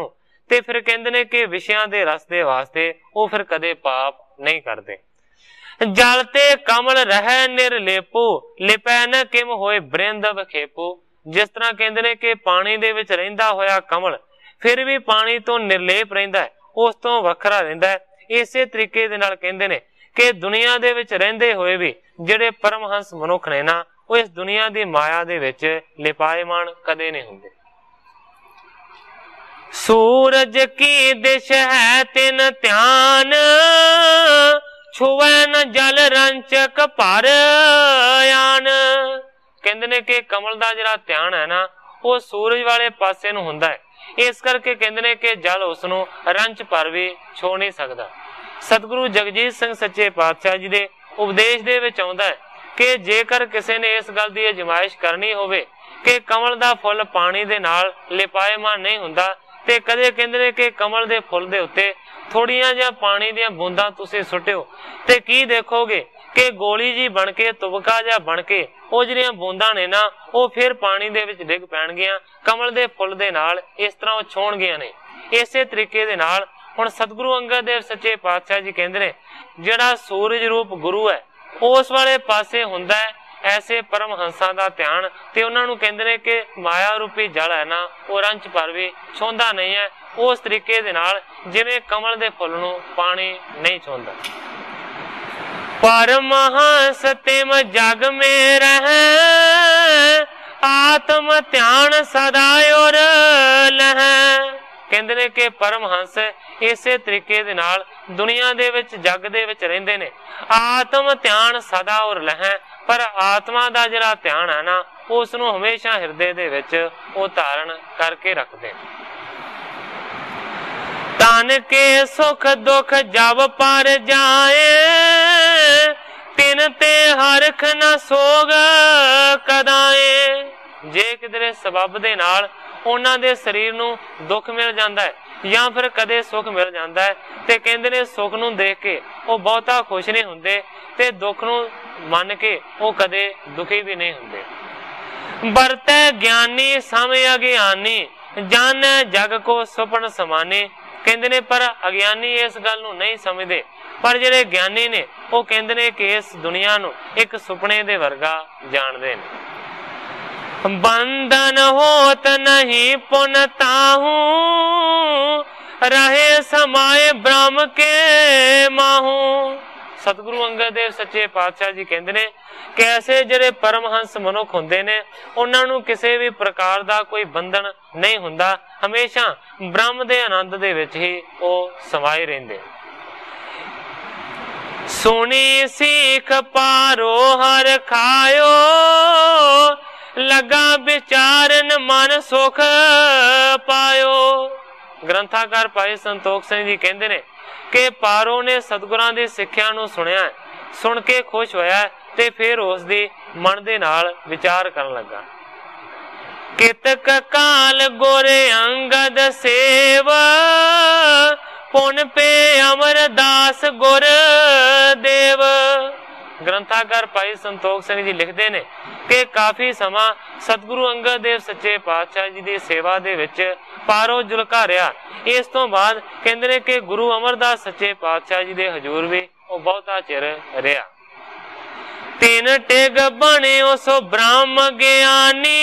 ਤੇ ਫਿਰ ਕਹਿੰਦੇ ਨੇ ਕਿ ਵਿਸ਼ਿਆਂ ਦੇ ਰਸ ਦੇ ਵਾਸਤੇ ਉਹ ਫਿਰ ਕਦੇ ਪਾਪ ਨਹੀਂ ਕਰਦੇ। ਜਲ ਤੇ ਕਮਲ ਰਹਿ ਨਿਰਲੇਪੋ, ਲਿਪੈ ਨ ਕਿਮ ਹੋਏ ਬ੍ਰਿੰਦ ਬਖੇਪੋ। ਜਿਸ ਤਰ੍ਹਾਂ ਕਹਿੰਦੇ ਨੇ ਕਿ ਪਾਣੀ ਦੇ ਵਿੱਚ ਰਹਿੰਦਾ ਹੋਇਆ ਕਮਲ ਫਿਰ ਵੀ ਪਾਣੀ ਤੋਂ ਨਿਰਲੇਪ ਰਹਿੰਦਾ ਹੈ, ਉਸ ਤੋਂ ਵੱਖਰਾ ਰਹਿੰਦਾ ਹੈ। ਇਸੇ ਤਰੀਕੇ ਦੇ ਨਾਲ ਕਹਿੰਦੇ ਨੇ ਕਿ ਦੁਨੀਆ ਦੇ ਵਿੱਚ ਰਹਿੰਦੇ ਹੋਏ ਵੀ ਜਿਹੜੇ ਪਰਮਹੰਸ ਮਨੁੱਖ ਨੇ ਨਾ, ਉਹ ਇਸ ਦੁਨੀਆ ਦੀ ਮਾਇਆ ਦੇ ਵਿੱਚ ਲਿਪਾਇਮਾਨ ਕਦੇ ਨਹੀਂ ਹੁੰਦੇ। ਸੂਰਜ ਕੀ ਦਿਸ਼ ਹੈ ਤਿਨ ਧਿਆਨ, ਛੁਵੈ ਨ ਜਲ ਰੰਚਕ ਭਰ ਆਨ। ਕਹਿੰਦੇ ਨੇ ਕਿ ਕਮਲ ਦਾ ਜਿਹੜਾ ਧਿਆਨ ਹੈ ਨਾ, ਉਹ ਸੂਰਜ ਵਾਲੇ ਪਾਸੇ ਨੂੰ ਹੁੰਦਾ ਹੈ। ਇਸ ਕਰਕੇ ਕਹਿੰਦੇ ਨੇ ਕਿ ਜਲ ਉਸ ਨੂੰ ਰੰਚ ਭਰ ਵੀ ਛੋ ਨਹੀਂ ਸਕਦਾ। ਸਤਿਗੁਰੂ ਜਗਜੀਤ ਸਿੰਘ ਸੱਚੇ ਪਾਤਸ਼ਾਹ ਜੀ ਦੇ ਉਪਦੇਸ਼ ਦੇ ਵਿੱਚ ਆਉਂਦਾ ਹੈ ਕਿ ਜੇਕਰ ਕਿਸੇ ਨੇ ਇਸ ਗੱਲ ਦੀ ਅਜਮਾਇਸ਼ ਕਰਨੀ ਹੋਵੇ ਕਿ ਕਮਲ ਦਾ ਫੁੱਲ ਪਾਣੀ ਦੇ ਨਾਲ ਲਿਪਾਇਮਾਨ ਨਹੀਂ ਹੁੰਦਾ, ਤੇ ਕਦੇ ਕਹਿੰਦੇ ਨੇ ਕਿ ਕਮਲ ਦੇ ਫੁੱਲ ਦੇ ਉੱਤੇ ਥੋੜੀਆਂ ਜਿਹਾ ਪਾਣੀ ਦੀਆਂ ਬੂੰਦਾਂ ਤੁਸੀਂ ਸੁੱਟਿਓ ਤੇ ਕੀ ਦੇਖੋਗੇ ਕਿ ਗੋਲੀ ਜੀ ਬਣ ਕੇ, ਤੁਬਕਾ ਜਿਹਾ ਬਣ ਕੇ ਉਹ ਜਿਹੜੀਆਂ ਬੂੰਦਾਂ ਨੇ ਨਾ, ਉਹ ਫਿਰ ਪਾਣੀ ਦੇ ਵਿੱਚ ਡਿੱਗ ਪੈਣਗੀਆਂ, ਕਮਲ ਦੇ ਫੁੱਲ ਦੇ ਨਾਲ ਇਸ ਤਰ੍ਹਾਂ ਉਹ ਛੋਣਗੀਆਂ ਨੇ। ਇਸੇ ਤਰੀਕੇ ਦੇ ਨਾਲ ਹੁਣ ਸਤਿਗੁਰੂ ਅੰਗਦ ਦੇਵ ਸੱਚੇ ਪਾਤਸ਼ਾਹ ਜੀ ਕਹਿੰਦੇ ਨੇ ਜਿਹੜਾ ਸੂਰਜ ਰੂਪ ਗੁਰੂ ਹੈ, ਉਸ ਵਾਲੇ ਪਾਸੇ ਹੁੰਦਾ ਹੈ ਐਸੇ ਪਰਮਹੰਸਾਂ ਦਾ ਧਿਆਨ, ਤੇ ਉਹਨਾਂ ਨੂੰ ਕਹਿੰਦੇ ਨੇ ਕਿ ਮਾਇਆ ਰੂਪੀ ਜਲ ਹੈ ਨਾ, ਉਹ ਰੰਚ ਭਰ ਵੀ ਛੋਂਦਾ ਨਹੀਂ ਹੈ, ਉਸ ਤਰੀਕੇ ਦੇ ਨਾਲ ਜਿਵੇਂ ਕਮਲ ਦੇ ਫੁੱਲ ਨੂੰ ਪਾਣੀ ਨਹੀਂ ਛੋਂਦਾ। ਪਰਮਹੰਸ ਤਿਮ ਜਗ ਮੇ ਰਹਿ, ਆਤਮ ਧਿਆਨ ਸਦਾ ਔਰ ਲਹੈ। ਕਹਿੰਦੇ ਨੇ ਕਿ ਪਰਮਹੰਸ ਇਸੇ ਤਰੀਕੇ ਦੇ ਨਾਲ ਦੁਨੀਆ ਦੇ ਵਿੱਚ, ਜਗ ਦੇ ਵਿੱਚ ਰਹਿੰਦੇ ਨੇ। ਆਤਮ ਧਿਆਨ ਸਦਾ ਔਰ ਲਹੈ, ਪਰ ਆਤਮਾ ਦਾ ਜਿਹੜਾ ਧਿਆਨ ਹੈ ਨਾ, ਉਸ ਨੂੰ ਹਮੇਸ਼ਾ ਹਿਰਦੇ ਦੇ ਵਿੱਚ ਉਹ ਧਾਰਨ ਕਰਕੇ ਰੱਖਦੇ। ਤਨ ਕੇ ਸੁਖ ਦੁਖ ਜਬ ਪਰ ਜਾਏ, ਤਿਨ ਤੇ ਹਰਖ ਨ ਸੋਗ ਕਦਾਏ। ਜੇ ਕਿਧਰੇ ਸਬਬ ਦੇ ਨਾਲ ਉਹਨਾਂ ਦੇ ਸਰੀਰ ਨੂੰ ਦੁੱਖ ਮਿਲ ਜਾਂਦਾ ਹੈ ਜਾਂ ਫਿਰ ਕਦੇ ਸੁੱਖ ਮਿਲ ਜਾਂਦਾ ਹੈ, ਤੇ ਕਹਿੰਦੇ ਨੇ ਸੁੱਖ ਨੂੰ ਦੇਖ ਕੇ ਉਹ ਬਹੁਤਾ ਖੁਸ਼ ਨਹੀਂ ਹੁੰਦੇ, ਤੇ ਦੁੱਖ ਨੂੰ ਮੰਨ ਕੇ ਉਹ ਕਦੇ ਦੁਖੀ ਵੀ ਨਹੀਂ ਹੁੰਦੇ। ਵਰਤੈ ਗਿਆਨੀ ਸਮ ਅਗਿਆਨੀ, ਜਾਣੈ ਜਗ ਕੋ ਸੁਪਨ ਸਮਾਨੇ। ਕਹਿੰਦੇ ਨੇ ਪਰ ਅਗਿਆਨੀ ਇਸ ਗੱਲ ਨੂੰ ਨਹੀਂ ਸਮਝਦੇ, ਪਰ ਜਿਹੜੇ ਗਿਆਨੀ ਨੇ ਉਹ ਕਹਿੰਦੇ ਨੇ ਕਿ ਇਸ ਦੁਨੀਆ ਨੂੰ ਇੱਕ ਸੁਪਨੇ ਦੇ ਵਰਗਾ ਜਾਣਦੇ ਨੇ। ਬੰਧਨ ਹੋਤ ਨਹੀਂ ਪੁਨ ਤਾਹੂ, ਰਹੇ ਸਮਾਏ ਬ੍ਰਹਮ ਕੇ ਮਾਹੂ। ਸਤਿਗੁਰੂ ਅੰਗਦ ਦੇਵ ਸੱਚੇ ਪਾਤਸ਼ਾਹ ਜੀ ਕਹਿੰਦੇ ਨੇ ਕਿ ਐਸੇ ਜਿਹੜੇ ਪਰਮਹੰਸ ਮਨੁੱਖ ਹੁੰਦੇ ਨੇ, ਉਹਨਾਂ ਨੂੰ ਕਿਸੇ ਵੀ ਪ੍ਰਕਾਰ ਦਾ ਕੋਈ ਬੰਧਨ ਨਹੀਂ ਹੁੰਦਾ, ਹਮੇਸ਼ਾ ਬ੍ਰਹਮ ਦੇ ਆਨੰਦ ਦੇ ਵਿੱਚ ਹੀ ਉਹ ਸਮਾਏ ਰਹਿੰਦੇ। ਸੁਣੀ ਸੀਖ ਪਾਰੋ ਹਰ ਖਾਇਓ, ਲਗਾ ਵਿਚਾਰਨ ਮਨ ਸੁਖ ਪਾਇਓ। ਗ੍ਰੰਥਾਕਾਰ ਭਾਈ ਸੰਤੋਖ ਸਿੰਘ ਜੀ ਕਹਿੰਦੇ ਨੇ ਕਿ ਪਾਰੋ ਨੇ ਸਤਿਗੁਰਾਂ ਦੀ ਸਿੱਖਿਆ ਨੂੰ ਸੁਣਿਆ, ਸੁਣ ਕੇ ਖੁਸ਼ ਹੋਇਆ, ਤੇ ਫਿਰ ਉਸ ਦੀ ਮਨ ਦੇ ਨਾਲ ਵਿਚਾਰ ਕਰਨ ਲੱਗਾ। ਕਿਤਕ ਕਾਲ ਗੁਰ ਅੰਗਦ ਸੇਵ, ਪੁਨ ਪੇ ਅਮਰਦਾਸ ਗੁਰ ਦੇਵ। ਗ੍ਰੰਥਾਕਾਰ ਭਾਈ ਸੰਤੋਖ ਸਿੰਘ ਜੀ ਲਿਖਦੇ ਨੇ ਕਿ ਕਾਫੀ ਸਮਾਂ ਸਤਿਗੁਰੂ ਅੰਗਦ ਦੇਵ ਸੱਚੇ ਪਾਤਸ਼ਾਹ ਜੀ ਦੀ ਸੇਵਾ ਦੇ ਵਿੱਚ ਪਾਰੋ ਜੁਲਕਾ ਰਿਹਾ। ਇਸ ਤੋਂ ਬਾਅਦ ਕਹਿੰਦੇ ਨੇ ਕਿ ਗੁਰੂ ਅਮਰਦਾਸ ਸੱਚੇ ਪਾਤਸ਼ਾਹ ਜੀ ਦੇ ਹਜ਼ੂਰ ਵੀ ਉਹ ਬਹੁਤਾ ਚਿਰ ਰਿਹਾ। ਤਿੰਨ ਟਿਗ ਬਣਿਓ ਸੋ ਬ੍ਰਹਮ ਗਿਆਨੀ,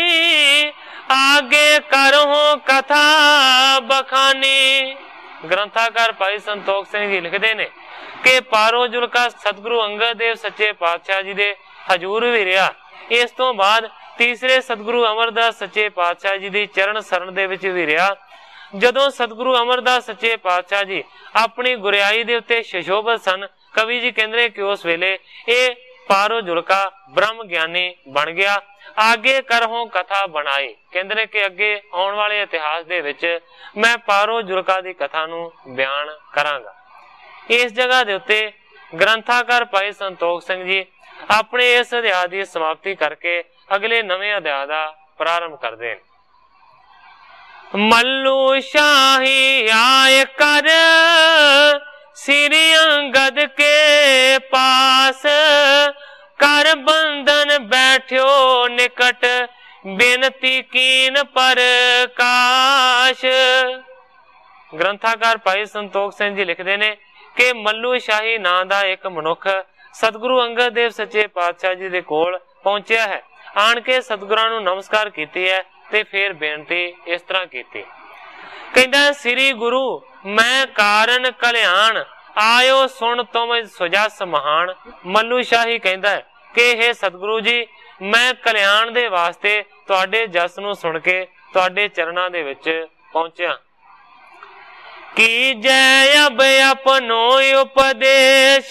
ਆਗੇ ਕਰਹੁ ਕਥਾ ਬਖਾਨੀ। ਗ੍ਰੰਥਾਕਾਰ ਭਾਈ ਸੰਤੋਖ ਸਿੰਘ ਜੀ ਲਿਖਦੇ ਨੇ ਕਿ ਪਾਰੋ ਜੁਲਕਾ ਸਤਿਗੁਰੂ ਅੰਗਦ ਦੇਵ ਸੱਚੇ ਪਾਤਸ਼ਾਹ ਜੀ ਦੇ ਹਜ਼ੂਰ ਵੀ ਰਿਹਾ। ਇਸ ਤੋਂ ਬਾਅਦ ਤੀਸਰੇ ਸਤਿਗੁਰੂ ਅਮਰਦਾਸ ਸੱਚੇ ਪਾਤਸ਼ਾਹ ਜੀ ਦੀ ਚਰਨ ਸ਼ਰਨ ਦੇ ਵਿੱਚ ਵੀ ਰਿਹਾ। ਜਦੋਂ ਸਤਿਗੁਰੂ ਅਮਰਦਾਸ ਸੱਚੇ ਪਾਤਸ਼ਾਹ ਜੀ ਆਪਣੀ ਗੁਰਿਆਈ ਦੇ ਉੱਤੇ ਸ਼ਸ਼ੋਭਤ ਸਨ, ਕਵੀ ਜੀ ਕਹਿੰਦੇ ਨੇ ਕਿ ਉਸ ਵੇਲੇ ਇਹ ਪਾਰੋ ਜੁਲਕਾ ਬ੍ਰਹਮ ਗਿਆਨੀ ਬਣ ਗਿਆ। ਆਗੇ ਕਰਹੁ ਕਥਾ ਬਣਾਈ, ਕਹਿੰਦੇ ਨੇ ਕਿ ਅੱਗੇ ਆਉਣ ਵਾਲੇ ਇਤਿਹਾਸ ਦੇ ਵਿੱਚ ਮੈਂ ਪਾਰੋ ਜੁਲਕਾ ਦੀ ਕਥਾ ਨੂੰ ਬਿਆਨ ਕਰਾਂਗਾ। ਇਸ ਜਗ੍ਹਾ ਦੇ ਉੱਤੇ ਗ੍ਰੰਥਾਕਾਰ ਭਾਈ ਸੰਤੋਖ ਸਿੰਘ ਜੀ ਆਪਣੇ ਇਸ ਅਧਿਆਇ ਦੀ ਸਮਾਪਤੀ ਕਰਕੇ ਅਗਲੇ ਨਵੇਂ ਅਧਿਆਇ ਦਾ ਪ੍ਰਾਰੰਭ ਕਰਦੇ ਨੇ। ਮੱਲੂ ਸ਼ਾਹੀ ਆਏ ਕਰ ਸ੍ਰੀ ਅੰਗਦ ਕੇ ਪਾਸ, ਕਰ ਬੰਧਨ ਬੈਠਿਓ ਨਿਕਟ, ਬੇਨਤੀ ਕੀਨ ਪ੍ਰਕਾਸ਼। ग्रंथाकार भाई संतोख सिंह जी लिखते ने कि मल्लू शाही नां दा एक मनुख सतगुरु अंगद देव सच्चे पातशाह जी दे कोल पहुंचिया है। आन के सतगुरां नूं नमस्कार कीती है ते फिर बेनती इस तरह कीती, कहंदा श्री गुरु मैं कारण कल्याण आयो सुन तुम सुजस महान। मल्लू शाही कहंदा है कि हे सतगुरु जी मैं कल्याण दे वास्ते तुहाडे जस नूं सुन के तुहाडे चरणां दे विच पहुंचिया। की जय अब अपनो उपदेश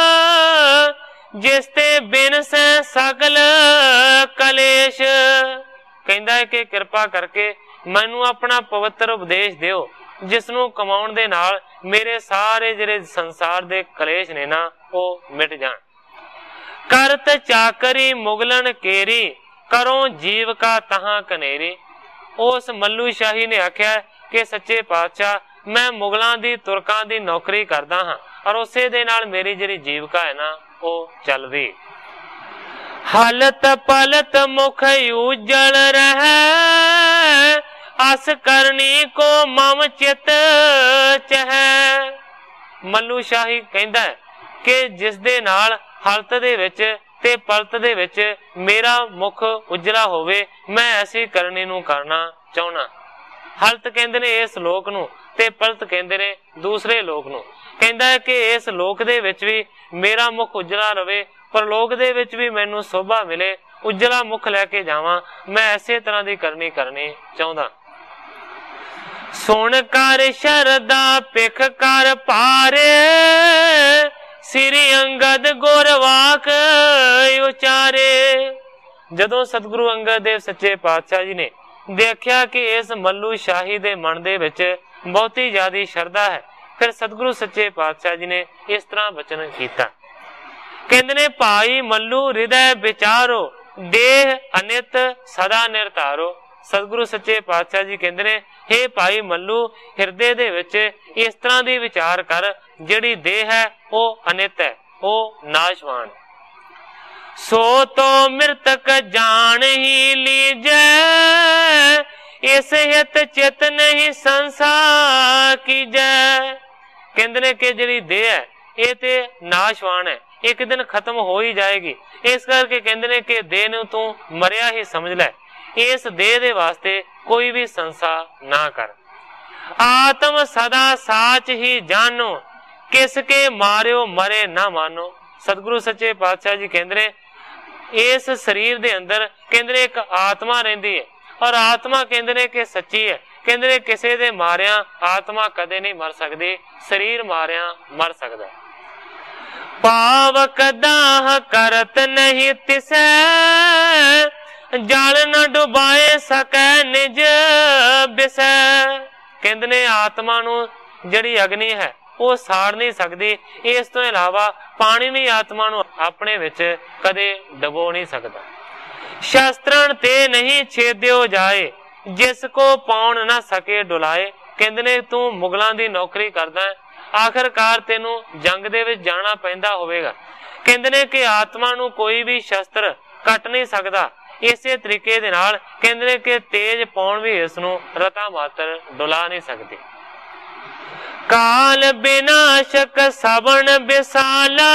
जिसते बिन से सगल कलेश। कहंदा है कि कृपा करके मैनू अपना पवित्र उपदेश दिओ जिसनों कमाउण दे नाल मेरे सारे जिहड़े संसार दे कलेश ने ना वो मिट जाण। करत चाकरी मुगलन केरी करो जीव का तहां कनेरी। उस मल्लू शाही ने आख्या कि सच्चे पातशाह मैं मुगलों की तुरकों की नौकरी करता हाँ और उसे दे नाल मेरी जिहड़ी जीविका है ना वो चल रही। हलत पलत मुख उजल रहे अस करनी को मम चित चह। मल्लू शाही कहंदा है कि जिस दे नाल हलत दे विच ते पलत दे विच मेरा मुख उजला होवे मैं ऐसी करनी नूं करना चाहना। हलत कहंदे ने इस लोक नूं ते पलत कहंदे ने दूसरे लोक नूं। कहंदा है कि इस लोक दे विच भी मेरा मुख उजला रवे पर लोक दे विच भी मैनूं शोभा मिले, उजला मुख लैके जावां, मैं ऐसे तरह दी करनी चाहुंदा। सुन कर शरदा पिख कर पारे श्री अंगद गुरवाक उचारे। जदों सतगुरु अंगद देव सच्चे पातशाह जी ने देखिया कि इस मल्लू शाही दे मन दे विच बहुती ज्यादा शरदा है, फिर सतगुरु सच्चे पातशाह जी ने इस तरह वचन कीता। कहंदे ने भाई मल्लू हृदय विचारो देह अनित सदा निर्धारो। सतगुरु सच्चे पातशाह जी कहंदे ने हे भाई मल्लू हिरदे दे विच इस तरह दी विचार कर जिहड़ी देह है वो अनित है, वो नाशवान। सो तो मृतक जान ही लीजै इस हित चित नहीं संसार कीजै। कहंदे ने कि जिहड़ी देह है ये ते नाशवान है, एक दिन खत्म हो ही जाएगी। इस करके कहंदे ने कि देह नूं तू मरिया ही समझ लै, इस देह दे वास्ते कोई भी संसार ना कर। आत्म सदा साच ही जानो किसके मारियो मरे ना मानो। सतगुरु सच्चे पातशाह जी कहंदे ने इस शरीर दे अंदर कहंदे ने एक आत्मा रहिंदी है और आत्मा कहंदे ने कि सच्ची है। कहंदे ने किसे दे मारिया आत्मा कदे नहीं मर सकदी, शरीर मारिया मर सकदा। पावक दाह करत नहीं तिसै जल न डुबाए सकै निज बिसै। कहंदे ने आत्मा नूं जिहड़ी अग्नि है वो साड़ नहीं सकती, इस तो इलावा पानी भी आत्मा नूं अपने विच कदे डबो नहीं सकता। शस्त्रन ते नहीं छेद्यो जाए जिसको पाउण ना सके डुलाए। कहंदे ने तू मुगलों की नौकरी करदा है, आखिरकार तेनू जंग दे विच जाना पैंदा होवेगा। कहंदे ने कि आत्मा नूं कोई भी शस्त्र कट नहीं सकता। इसे तरीके दे नाल कहंदे ने कि तेज पाउण भी इस नूं रता मात्र डुला नहीं सकती। काल विनाशक सवण विशाला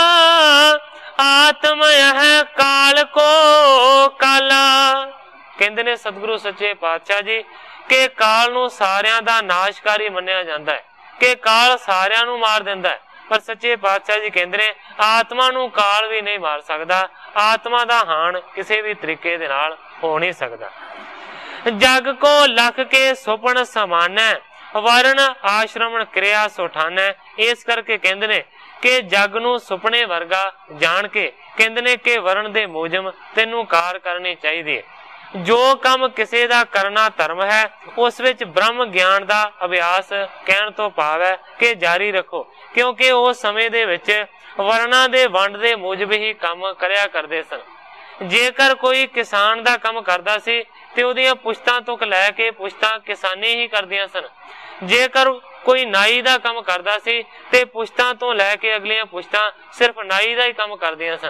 आत्म है काल को काला। कहंदे ने सतगुरु सच्चे पातशाह जी कि काल नूं सारियां दा नाशकारी मन्निया जांदा है कि काल सारियां नूं मार दिंदा है, पर सच्चे पातशाह जी कहंदे ने आत्मा नूं काल भी नहीं मार सकदा। आत्मा दा हान किसी भी तरीके दे नाल हो नहीं सकदा। जग को लख के सुपन समाना वर्ण आश्रमण क्रिया सुठाना। इस करके कहंदे ने कि जग नूं सुपने वर्गा जान के कहंदे ने कि वर्ण दे मुजब तेनू कार करनी चाहिए। जो काम किसी दा करना धर्म है उस विच ब्रह्म ज्ञान दा अभ्यास कहण तो भाव है कि जारी रखो, क्योंकि उस समय दे विच वर्णा दे वंड दे मुजब ही काम करया करदे सन। जेकर कोई किसान दा काम करदा सी ते ओहदियां पुश्तां तो लै के पुश्तां किसानी ही करदियां सन। जेकर कोई नाई दा काम करदा सी ते पुश्तां तो लैके अगलियां पुश्तां सिर्फ नाई दा ही काम करदियां सन।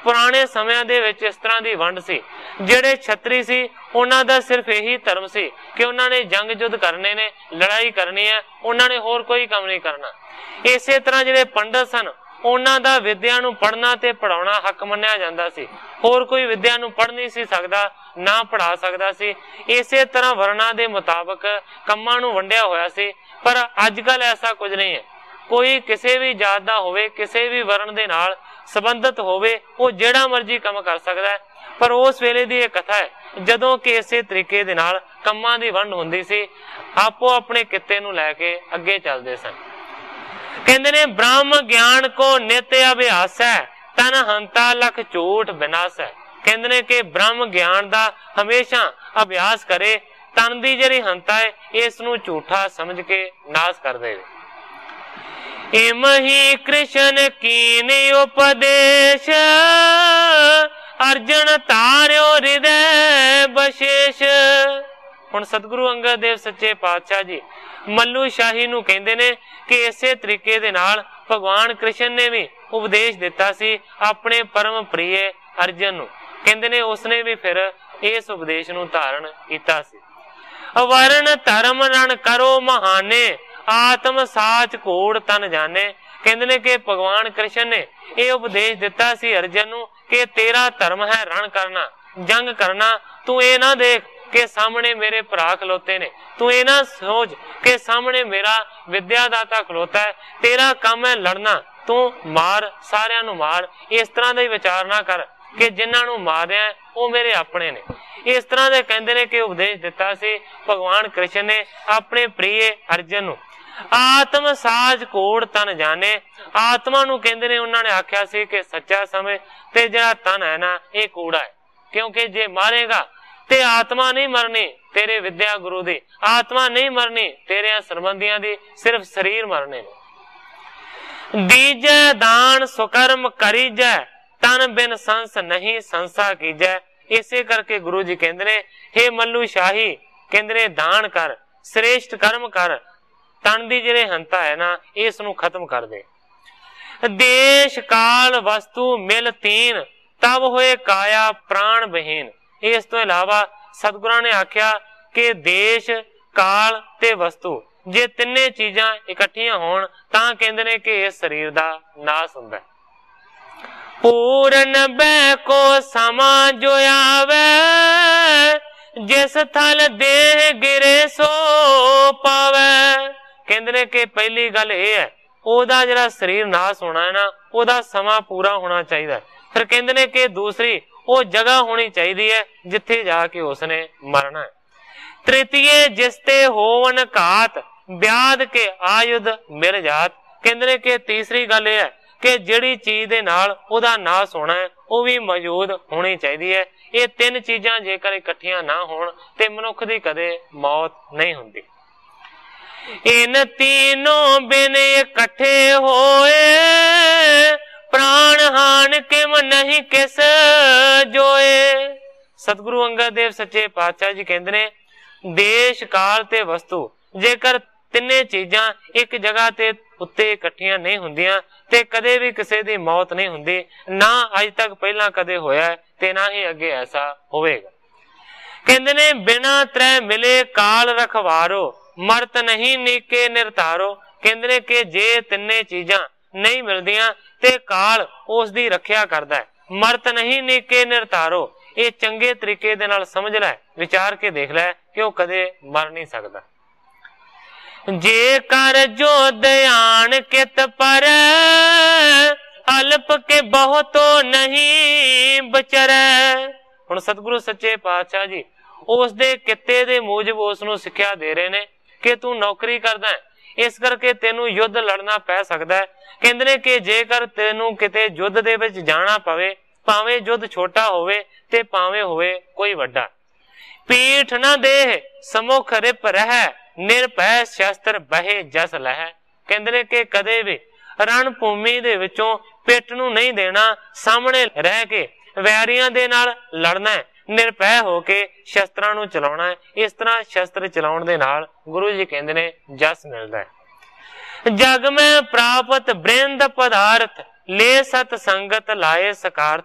ਪੁਰਾਣੇ ਸਮਿਆਂ ਦੇ ਵਿੱਚ ਇਸ ਤਰ੍ਹਾਂ ਦੀ ਵੰਡ ਸੀ। ਜਿਹੜੇ ਛਤਰੀ ਸੀ ਉਹਨਾਂ ਦਾ ਸਿਰਫ ਇਹੀ ਧਰਮ ਸੀ ਕਿ ਉਹਨਾਂ ਨੇ ਜੰਗ ਯੁੱਧ ਕਰਨੇ ਨੇ, ਲੜਾਈ ਕਰਨੀ ਹੈ, ਉਹਨਾਂ ਨੇ ਹੋਰ ਕੋਈ ਕੰਮ ਨਹੀਂ ਕਰਨਾ। ਇਸੇ ਤਰ੍ਹਾਂ ਜਿਹੜੇ ਪੰਡਤ ਸਨ ਉਹਨਾਂ ਦਾ ਵਿਦਿਆ ਨੂੰ ਪੜ੍ਹਨਾ ਤੇ ਪੜ੍ਹਾਉਣਾ ਹੱਕ ਮੰਨਿਆ ਜਾਂਦਾ ਸੀ। ਹੋਰ ਕੋਈ ਵਿਦਿਆ ਨੂੰ ਪੜ੍ਹ ਨਹੀਂ ਸੀ ਸਕਦਾ, ਨਾ ਪੜ੍ਹਾ ਸਕਦਾ ਸੀ। ਇਸੇ ਤਰ੍ਹਾਂ ਵਰਨਾਂ ਦੇ ਮੁਤਾਬਕ ਕੰਮਾਂ ਨੂੰ ਵੰਡਿਆ ਹੋਇਆ ਸੀ। ਪਰ ਅੱਜ ਕੱਲ੍ਹ ਐਸਾ ਕੁਝ ਨਹੀਂ ਹੈ। ਕੋਈ ਕਿਸੇ ਵੀ ਜਾਤ ਦਾ ਹੋਵੇ, ਕਿਸੇ ਵੀ ਵਰਨ ਦੇ ਨਾਲ ਸੰਬੰਧਿਤ ਹੋਵੇ, ਉਹ ਜਿਹੜਾ ਮਰਜ਼ੀ ਕੰਮ ਕਰ ਸਕਦਾ ਹੈ। ਪਰ ਉਸ ਵੇਲੇ ਦੀ ਇਹ ਕਥਾ ਹੈ ਜਦੋਂ ਕਿ ਇਸੇ ਤਰੀਕੇ ਦੇ ਨਾਲ ਕੰਮਾਂ ਦੀ ਵੰਡ ਹੁੰਦੀ ਸੀ, ਆਪੋ ਆਪਣੇ ਕਿੱਤੇ ਨੂੰ ਲੈ ਕੇ ਅੱਗੇ ਚੱਲਦੇ ਸਨ। ਕਹਿੰਦੇ ਨੇ ਬ੍ਰਹਮ ਗਿਆਨ ਕੋ ਨਿਤ ਅਭਿਆਸ ਹੈ, ਤਨ ਹੰਤਾ ਲਖ ਝੂਠ ਵਿਨਾਸ਼ ਹੈ। ਕਹਿੰਦੇ ਨੇ ਕਿ ਬ੍ਰਹਮ ਗਿਆਨ ਦਾ ਹਮੇਸ਼ਾ ਅਭਿਆਸ ਕਰੇ, ਤਨ ਦੀ ਜਿਹੜੀ ਹੰਤਾ ਹੈ ਇਸ ਨੂੰ ਝੂਠਾ ਸਮਝ ਕੇ ਨਾਸ਼ ਕਰ ਦੇਵੇ। ਇਮ ਹੀ ਕ੍ਰਿਸ਼ਨ ਕੀਨ ਉਪਦੇਸ਼, ਅਰਜਨ ਤਾਰਿਓ ਹਿਰਦੈ ਬਸ਼ੇਸ਼। ਹੁਣ ਸਤਿਗੁਰੂ ਅੰਗਦ ਦੇਵ ਸੱਚੇ ਪਾਤਸ਼ਾਹ ਜੀ ਮੱਲੂ ਸ਼ਾਹੀ ਨੂੰ ਕਹਿੰਦੇ ਨੇ ਕਿ ਇਸੇ ਤਰੀਕੇ ਦੇ ਨਾਲ ਭਗਵਾਨ ਕ੍ਰਿਸ਼ਨ ਨੇ ਵੀ ਉਪਦੇਸ਼ ਦਿੱਤਾ ਸੀ ਆਪਣੇ ਪਰਮ ਪ੍ਰਿਯ ਅਰਜਨ ਨੂੰ। ਕਹਿੰਦੇ ਨੇ ਉਸਨੇ ਵੀ ਫਿਰ ਇਸ ਉਪਦੇਸ਼ ਨੂੰ ਧਾਰਨ ਕੀਤਾ ਸੀ। ਵਰਨ ਧਰਮ ਰਣ ਕਰੋ ਮਹਾਨੇ, ਆਤਮ ਸਾਚ ਘੋੜ ਤਨ ਜਾਣੇ। ਕਹਿੰਦੇ ਨੇ ਕਿ ਭਗਵਾਨ ਕ੍ਰਿਸ਼ਨ ਨੇ ਇਹ ਉਪਦੇਸ਼ ਦਿੱਤਾ ਸੀ ਅਰਜਨ ਨੂੰ ਕਿ ਤੇਰਾ ਧਰਮ ਹੈ ਰਣ ਕਰਨਾ, ਜੰਗ ਕਰਨਾ। ਤੂੰ ਇਹ ਨਾ ਦੇਖ ਕਿ ਸਾਹਮਣੇ ਮੇਰੇ ਭਰਾ ਖਲੋਤੇ ਨੇ, ਤੂੰ ਇਹ ਨਾ ਸੋਚ ਕਿ ਸਾਹਮਣੇ ਮੇਰਾ ਵਿਦਿਆ ਦਾਤਾ ਖਲੋਤਾ ਹੈ। ਤੇਰਾ ਕੰਮ ਹੈ ਲੜਨਾ, ਤੂੰ ਮਾਰ, ਸਾਰਿਆਂ ਨੂੰ ਮਾਰ। ਇਸ ਤਰ੍ਹਾਂ ਦਾ ਹੀ ਵਿਚਾਰ ਨਾ ਕਰ ਕਿ ਜਿਨ੍ਹਾਂ ਨੂੰ ਮਾਰਿਆ ਉਹ ਮੇਰੇ ਆਪਣੇ ਨੇ। ਇਸ ਤਰ੍ਹਾਂ ਦੇ ਕਹਿੰਦੇ ਨੇ ਕਿ ਉਪਦੇਸ਼ ਦਿੱਤਾ ਸੀ ਭਗਵਾਨ ਕ੍ਰਿਸ਼ਨ ਨੇ ਆਪਣੇ ਪ੍ਰਿਯ ਅਰਜਨ ਨੂੰ। ਆਤਮ ਸਾਜ ਘੋੜ ਤਨ ਜਾਣੇ। ਆਤਮਾ ਨੂੰ ਕਹਿੰਦੇ ਨੇ ਉਹਨਾਂ ਨੇ ਆਖਿਆ ਸੀ ਕਿ ਸੱਚਾ ਸਮਝ ਤੇ ਜਿਹੜਾ ਤਨ ਹੈ ਨਾ ਇਹ ਕੂੜਾ ਹੈ, ਕਿਉਂਕਿ ਜੇ ਮਾਰੇਗਾ ਤੇ ਆਤਮਾ ਨਹੀਂ ਮਰਨੀ ਤੇਰੇ ਵਿਦਿਆ ਗੁਰੂ ਦੀ, ਆਤਮਾ ਨਹੀਂ ਮਰਨੀ ਤੇਰੇ ਸੰਬੰਧੀਆਂ ਦੀ, ਸਿਰਫ ਸਰੀਰ ਮਰਨੇ ਨੇ। ਦੀਜੈ ਦਾਨ ਸੁਕਰਮ ਕਰੀਜੈ, ਤਨ ਬਿਨ ਸੰਸ ਨਹੀਂ ਸੰਸਾ ਕੀਜੈ। ਇਸੇ ਕਰਕੇ ਗੁਰੂ ਜੀ ਕਹਿੰਦੇ ਨੇ ਹੇ ਮੱਲੂ ਸ਼ਾਹੀ, ਕਹਿੰਦੇ ਨੇ ਦਾਨ ਕਰ, ਸ੍ਰੇਸ਼ਟ ਕਰਮ ਕਰ, ਤਨ ਦੀ ਜਿਹੜੇ ਹੰਤਾ ਹੈ ਨਾ ਇਸ ਨੂੰ ਖਤਮ ਕਰ ਦੇ। ਦੇਸ਼ ਕਾਲ ਵਸਤੂ ਮਿਲ ਤੀਨ, ਤਬ ਹੋਏ ਕਾਇਆ ਪ੍ਰਾਣ ਬਹੀਨ। ਇਸ ਤੋਂ ਇਲਾਵਾ ਸਤਿਗੁਰਾਂ ਨੇ ਆਖਿਆ ਕਿ ਦੇਸ਼ ਕਾਲ ਤੇ ਵਸਤੂ ਜੇ ਤਿੰਨੇ ਚੀਜ਼ਾਂ ਇਕੱਠੀਆਂ ਹੋਣ ਤਾਂ ਕਹਿੰਦੇ ਨੇ ਕਿ ਇਸ ਸਰੀਰ ਦਾ ਨਾਸ ਹੁੰਦਾ ਹੈ। ਪੂਰਨ ਬੈ ਕੋ ਸਮਾ ਜੋ ਆਵੇ, ਜਿਸ ਥਲ ਦੇਹ ਗਿਰੇ ਸੋ ਪਾਵੇ। ਕਹਿੰਦੇ ਨੇ ਕਿ ਪਹਿਲੀ ਗੱਲ ਇਹ ਹੈ ਉਹਦਾ ਜਿਹੜਾ ਸਰੀਰ ਨਾਸ ਹੋਣਾ ਹੈ ਨਾ ਉਹਦਾ ਸਮਾਂ ਪੂਰਾ ਹੋਣਾ ਚਾਹੀਦਾ। ਫਿਰ ਕਹਿੰਦੇ ਨੇ ਕਿ ਦੂਸਰੀ ਉਹ ਜਗ੍ਹਾ ਹੋਣੀ ਚਾਹੀਦੀ ਹੈ ਜਿੱਥੇ ਜਾ ਕੇ ਉਸਨੇ ਮਰਨਾ ਹੈ। ਤ੍ਰਿਤੀਏ ਜਿਸ ਤੇ ਹੋਵਨ ਘਾਤ, ਵਿਆਦ ਕੇ ਆਯੁਧ ਮਿਲ ਜਾਤ। ਕਹਿੰਦੇ ਨੇ ਕਿ ਤੀਸਰੀ ਗੱਲ ਇਹ ਹੈ ਕਿ ਜਿਹੜੀ ਚੀਜ਼ ਦੇ ਨਾਲ ਉਹਦਾ ਨਾਸ ਹੋਣਾ ਹੈ ਉਹ ਵੀ ਮੌਜੂਦ ਹੋਣੀ ਚਾਹੀਦੀ ਹੈ। ਇਹ ਤਿੰਨ ਚੀਜ਼ਾਂ ਜੇਕਰ ਇਕੱਠੀਆਂ ਨਾ ਹੋਣ ਤੇ ਮਨੁੱਖ ਦੀ ਕਦੇ ਮੌਤ ਨਹੀਂ ਹੁੰਦੀ। ਇਨ ਤੀਨੋਂ ਬਿਨ ਇਕੱਠੇ ਹੋਏ, ਪ੍ਰਾਣ ਹਾਨ ਕਿਮ ਨਹੀਂ ਕਿਸ ਜੋਏ। ਸਤਿਗੁਰੂ ਅੰਗਦ ਦੇਵ ਸੱਚੇ ਪਾਤਸ਼ਾਹ ਜੀ ਕਹਿੰਦੇ ਨੇ ਦੇਸ਼ ਕਾਲ ਤੇ ਵਸਤੂ ਜੇਕਰ ਤਿੰਨੇ ਚੀਜ਼ਾਂ ਇੱਕ ਜਗ੍ਹਾ ਤੇ ਉੱਤੇ ਇਕੱਠੀਆਂ ਨਹੀਂ ਹੁੰਦੀਆਂ ਤੇ ਕਦੇ ਵੀ ਕਿਸੇ ਦੀ ਮੌਤ ਨਹੀਂ ਹੁੰਦੀ, ਨਾ ਅੱਜ ਤੱਕ ਪਹਿਲਾਂ ਕਦੇ ਹੋਇਆ ਤੇ ਨਾ ਹੀ ਅੱਗੇ ਐਸਾ ਹੋਵੇਗਾ। ਕਹਿੰਦੇ ਨੇ ਬਿਨਾ ਤ੍ਰੈ ਮਿਲੇ ਕਾਲ ਰਖਵਾਰੋ, ਮਰਤ ਨਹੀਂ ਨੀਕੇ ਨਿਰਤਾਰੋ। ਕਹਿੰਦੇ ਨੇ ਕਿ ਜੇ ਤਿੰਨੇ ਚੀਜ਼ਾਂ ਨਹੀਂ ਮਿਲਦੀਆਂ ਤੇ ਕਾਲ ਉਸ ਦੀ ਰੱਖਿਆ ਕਰਦਾ ਹੈ। ਮਰਤ ਨਹੀਂ ਨੀਕੇ ਨਿਰਤਾਰੋ, ਇਹ ਚੰਗੇ ਤਰੀਕੇ ਦੇ ਨਾਲ ਸਮਝ ਲੈ, ਵਿਚਾਰ ਕੇ ਦੇਖ ਲੈ ਕਿ ਉਹ ਕਦੇ ਮਰ ਨਹੀਂ ਸਕਦਾ। ਜੇ ਕਰ ਜੋ ਧਿਆਨ ਕਿਤ ਪਰ, ਅਲਪ ਕੇ ਬਹੁਤੋ ਨਹੀਂ ਬਚਰੈ। ਹੁਣ ਸਤਿਗੁਰੂ ਸੱਚੇ ਪਾਤਸ਼ਾਹ ਜੀ ਉਸ ਦੇ ਕਿੱਤੇ ਦੇ ਮੂਜਬ ਉਸ ਨੂੰ ਸਿੱਖਿਆ ਦੇ ਰਹੇ ਨੇ ਕਿ ਤੂੰ ਨੌਕਰੀ ਕਰਦਾ ਹੈ, ਇਸ ਕਰਕੇ ਤੈਨੂੰ ਯੁੱਧ ਲੜਨਾ ਪੈ ਸਕਦਾ ਹੈ। ਕਹਿੰਦੇ ਨੇ ਕਿ ਜੇਕਰ ਤੈਨੂੰ ਕਿਤੇ ਯੁੱਧ ਦੇ ਵਿੱਚ ਜਾਣਾ ਪਵੇ, ਭਾਵੇਂ ਯੁੱਧ ਛੋਟਾ ਹੋਵੇ ਤੇ ਭਾਵੇਂ ਹੋਵੇ ਕੋਈ ਵੱਡਾ, ਪੀਠ ਨਾ ਦੇਹ ਸਮੁਖ ਰਿਪ ਰਹਿ, ਨਿਰਭੈ ਸ਼ਸਤਰ ਬਹੇ ਜਸ ਲਹਿ। ਕਹਿੰਦੇ ਨੇ ਕਿ ਕਦੇ ਵੀ ਰਣ ਭੂਮੀ ਦੇ ਵਿੱਚੋਂ ਪਿੱਠ ਨੂੰ ਨਹੀਂ ਦੇਣਾ, ਸਾਹਮਣੇ ਰਹਿ ਕੇ ਵੈਰੀਆਂ ਦੇ ਨਾਲ ਲੜਨਾ ਹੈ, ਨਿਰਭੈ ਹੋ ਕੇ ਸ਼ਸਤਰਾਂ ਨੂੰ ਚਲਾਉਣਾ ਹੈ। ਇਸ ਤਰ੍ਹਾਂ ਸ਼ਸਤਰ ਚਲਾਉਣ ਦੇ ਨਾਲ ਗੁਰੂ ਜੀ ਕਹਿੰਦੇ ਨੇ ਜਸ ਮਿਲਦਾ ਹੈ। ਜਗ ਮੈਂ ਪ੍ਰਾਪਤ ਬ੍ਰਿੰਦ ਪਦਾਰਥ, ਲੈ ਸਤ ਸੰਗਤ ਲਾਏ ਸਕਾਰਥ।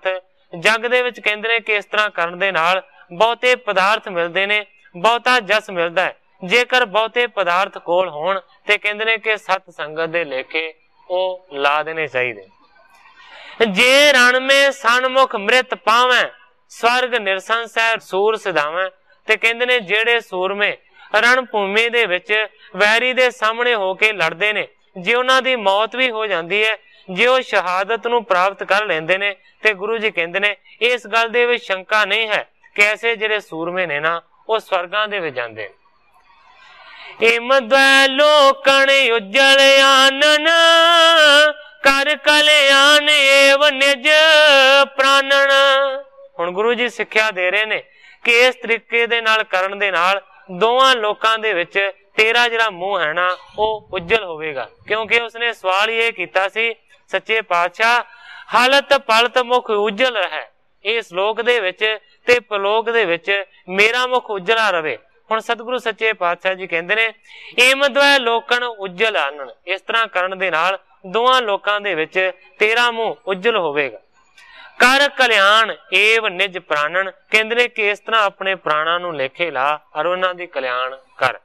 जग दे विच कहंदे ने कि इस तरह करन दे नाल बहुते पदार्थ मिलते ने, बहुता जस मिलता है। जेकर बहुते पदार्थ कोल होण ते कहंदे ने कि सत संगत दे लेखे वो ला देने चाहिए। जे रण में सनमुख मृत पावै स्वर्ग निरसंस है सूर सिधावै, ते कहंदे ने जेड़े सूरमे रण भूमि दे विच वैरी दे सामने होके लड़दे ने, जे उन्हां दी मौत भी हो जाती है, जे वो शहादत नूं प्राप्त कर लैंदे ने, ते गुरु जी कहंदे ने इस गल दे विच शंका नहीं है कि ऐसे जेड़े सूरमे ने ना वो स्वर्गां दे विच जांदे। इम द्वै लोकन उज्जल आनन कर कल्याण एव निज प्राणन। हुण गुरु जी सिक्ख्या दे रहे ने कि इस तरीके दे नाल करन दे नाल दोवां लोकां दे विच तेरा जिहड़ा मुंह है ना वो उज्जल होवेगा। क्योंकि उसने सवाल ये कीता सी सच्चे पातशाह हालत पलत मुख उज्जल रहे, इस लोक दे विच ते परलोक दे विच मेरा मुख उज्जला रवे। हुण सतगुरु सच्चे पातशाह जी कहंदे ने इम द्वै लोकन उज्जल आनन, इस तरह करन दे नाल दोवां लोकां दे विच तेरा मुंह उज्जल होवेगा। कर कल्याण एव निज प्राणन, कहंदे ने कि इस तरह अपने प्राणां नूं लेखे ला और उन्हां दी कल्याण कर।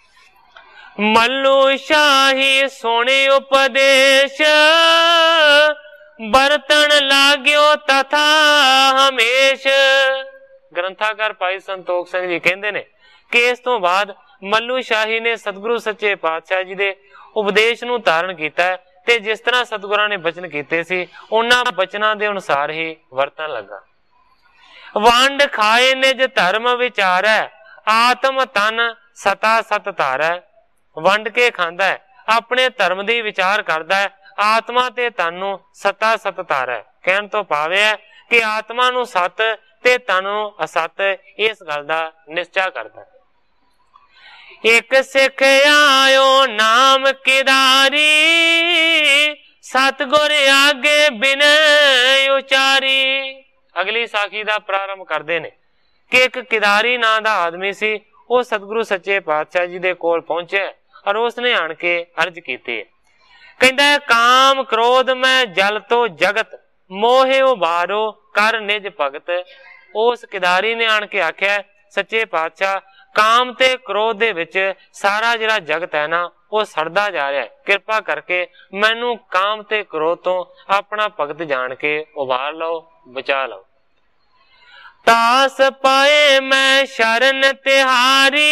मल्लू शाही सोने उपदेश बरतन लाग्यो तथा हमेश। ग्रंथाकार भाई संतोख सिंह जी कहंदे ने कि इस तो बाद मल्लू शाही ने सतगुरु सच्चे पातशाह जी दे उपदेश नूं धारण कीता है, ते जिस तरह सतगुरां ने बचन कीते सी उन्हां बचनां दे अनुसार ही वरतन लगा। वंड खाए निज धर्म विचारै आत्म तन सता सत धारै। वंड के खांदा है, अपने धर्म दी विचार करदा है, आत्मा ते तन नूं सता सत धारै। कहण तो भाव है कि आत्मा नूं सत ते तन नूं असत, इस गल दा निश्चय करदा है। एक सिख आयो नाम किदारी सतगुर आगे बिनय उचारी। अगली साखी दा प्रारंभ करदे ने कि एक किदारी नां दा आदमी सी, वो सतगुरु सच्चे पातशाह जी दे कोल पहुंचे और उसने आण के अर्ज कीती। कहंदा काम क्रोध में जल तो जगत मोहे उबारो कर निज भगत। उस किदारी ने आण के आख्या सच्चे पातशाह काम ते क्रोध दे विच सारा जिहड़ा जगत है ना वो सड़दा जा रहा है, कृपा करके मैनू काम ते क्रोध तो अपना भगत जान के उबार लो, बचा लो। तास पाए मैं शरण तिहारी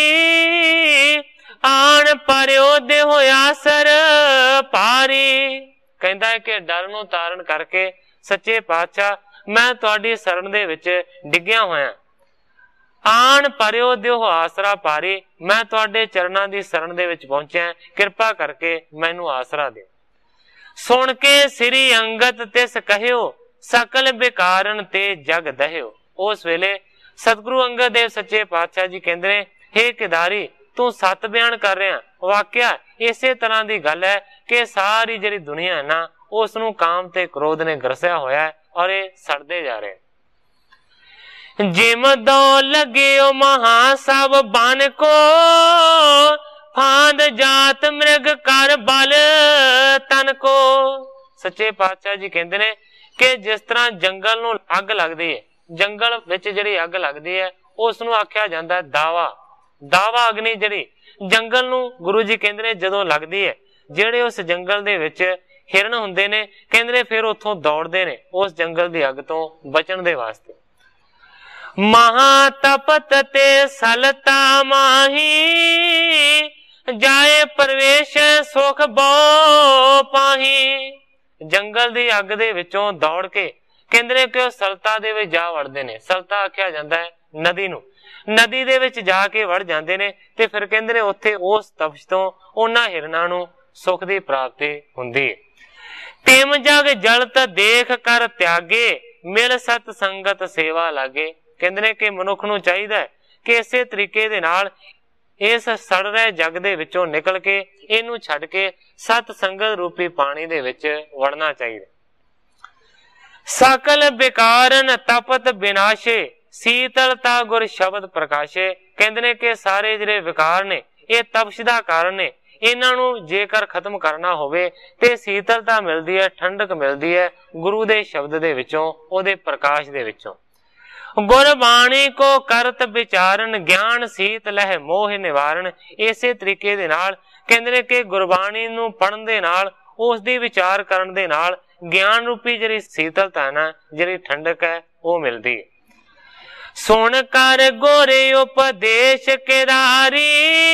आन परयो दे होया सर पारी। कहंदा है कि डर नूं तारण करके सच्चे पातशाह मैं तुहाडी शरण दे विच डिग्गिया होया, आन परयो दिओ आसरा पारी, मैं तुहाडे चरणां दी शरण दे विच पहुंचिया, कृपा करके मैनू आसरा दे। सुन के श्री अंगत तिस कहियो सकल बेकारन ते जग दहियो। उस वेले सतगुरु अंगद देव सच्चे पातशाह जी कहंदे ने हे किदारी तू सत बयान कर रहा, वाकया इसे तरह की गल है कि सारी जिहड़ी दुनिया है ना उसनू काम ते क्रोध ने गरसिया होया है और ये सड़ते जा रहे। जिम दो लगे महा सब बन को फांद जात मृग कर बल तन को। सच्चे पातशाह जी कहते ने कि जिस तरह जंगल नू अग लगती है, जंगल विच जिहड़ी अग लगती है उसनू आख्या जाता है दावा। दावा अग्नि जिहड़ी जंगल नू गुरु जी कहते ने जदों लगती है, जिहड़े उस जंगल दे विच हिरन हुंदे ने कहते ने फिर उत्थों दौड़ते ने उस जंगल की अग तो बचन दे वास्ते। महातपत ते सलता माही जाए प्रवेश सुख बो पाही। जंगल दी अग दे विचों दौड़ के कहंदे ने कि सलता दे विच जा वड़दे ने। सलता आख्या जांदा है नदी नूं, नदी दे विच जाके वड़ जांदे ने ते फिर कहंदे ने उत्थे उस तपश तो उन्हां हिरनां नूं सुख दी प्राप्ति हुंदी है। तिम जग जलत देख कर त्यागे मिल सत संगत सेवा लागे। कहंदे ने कि मनुख नूं चाहीदा है कि इसे तरीके दे नाल इस सड़ रहे जग दे विचों निकल के इनू छड्ड के सत संगत रूपी पानी दे विच वड़ना चाहिए। सकल बेकारन तपत विनाशे शीतलता गुर शब्द प्रकाशे। कहंदे ने कि सारे जिहड़े विकार ने ये तपश दा कारण ने, ਇਹਨਾਂ ਨੂੰ ਜੇਕਰ ਖਤਮ ਕਰਨਾ ਹੋਵੇ ਤੇ ਸੀਤਲਤਾ ਮਿਲਦੀ ਹੈ, ਠੰਡਕ ਮਿਲਦੀ ਹੈ ਗੁਰੂ ਦੇ ਸ਼ਬਦ ਦੇ ਵਿੱਚੋਂ, ਉਹਦੇ ਪ੍ਰਕਾਸ਼ ਦੇ ਵਿੱਚੋਂ। ਗੁਰਬਾਣੀ ਕੋ ਕਰਤ ਵਿਚਾਰਨ ਗਿਆਨ ਸੀਤ ਲਹਿ ਮੋਹ ਨਿਵਾਰਨ। ਇਸੇ ਤਰੀਕੇ ਦੇ ਨਾਲ ਕਹਿੰਦੇ ਨੇ ਕਿ ਗੁਰਬਾਣੀ ਨੂੰ ਪੜ੍ਹਨ ਦੇ ਨਾਲ, ਉਸ ਦੀ ਵਿਚਾਰ ਕਰਨ ਦੇ ਨਾਲ ਗਿਆਨ ਰੂਪੀ ਜਿਹੜੀ ਸੀਤਲਤਾ ਨਾ, ਜਿਹੜੀ ਠੰਡਕ ਹੈ, ਉਹ ਮਿਲਦੀ ਹੈ। ਸੁਣ ਕਰ ਗੋਰੇ ਉਪਦੇਸ਼ केदारी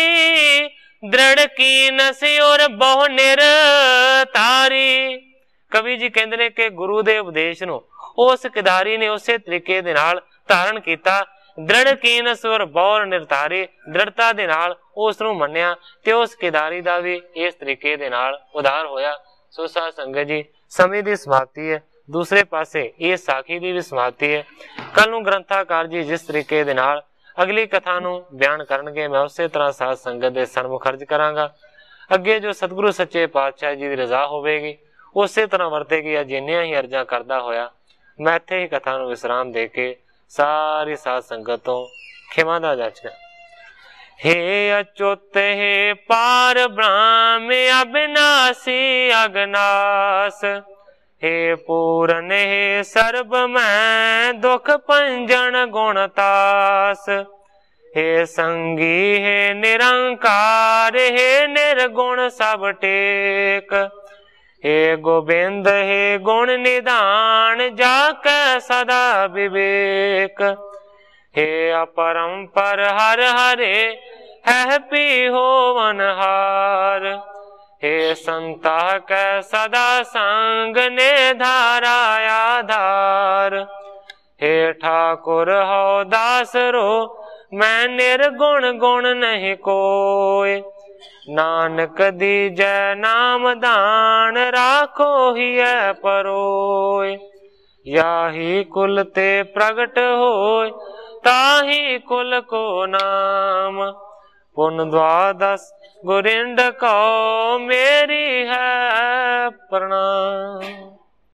दृढ़ कीन सिर बहु निरतारी। कवि जी कहते हैं कि गुरु के उपदेश नूं उस केदारी ने उसे तरीके दे नाल धारण किया। दृढ़ कीन सुर बहु निरतारी, दृढ़ता दे नाल उस नूं मन्निया ते उस केदारी दा भी इस तरीके दे नाल उधार होया। सो साध संगत जी, समय की समाप्ति है, दूसरे पासे ये साखी की भी समाप्ति है। कल नूं ग्रंथाकार जी जिस तरीके दे नाल अगली कथा नूं बयान करनगे, मैं उस तरह साध संगत दे सन्मुख अर्ज करांगा। अगे जो सतगुरु सच्चे पातशाह जी की रजा होवेगी उस तरह वरतेगी। अज इन्नियां ही अर्जां करदा होया मैं इत्थे ही कथा नूं विश्राम दे के सारी साध संगत तो खिमा दा जाचगा। हे अच्युत हे पार ब्रह्म अविनाशी अगनास, हे पूरन हे सर्ब मैं दुख पंजन गुणतास। हे संगी हे निरंकार हे निर्गुण सब टेक। हे गोबिंद हे गुण निधान जाके सदा विवेक। हे अपरंपर हर हरे है पी होवन हार। हे संता कै सदा संग ने धारा आधार। हे ठाकुर हो दास रो मैं निर्गुण गुण नहीं कोय। नानक दीजै नाम दान राखो ही परोय। याही कुल ते प्रगट होय ताही कुल को नाम। पुन द्वादश गुरिंड को मेरी है प्रणाम।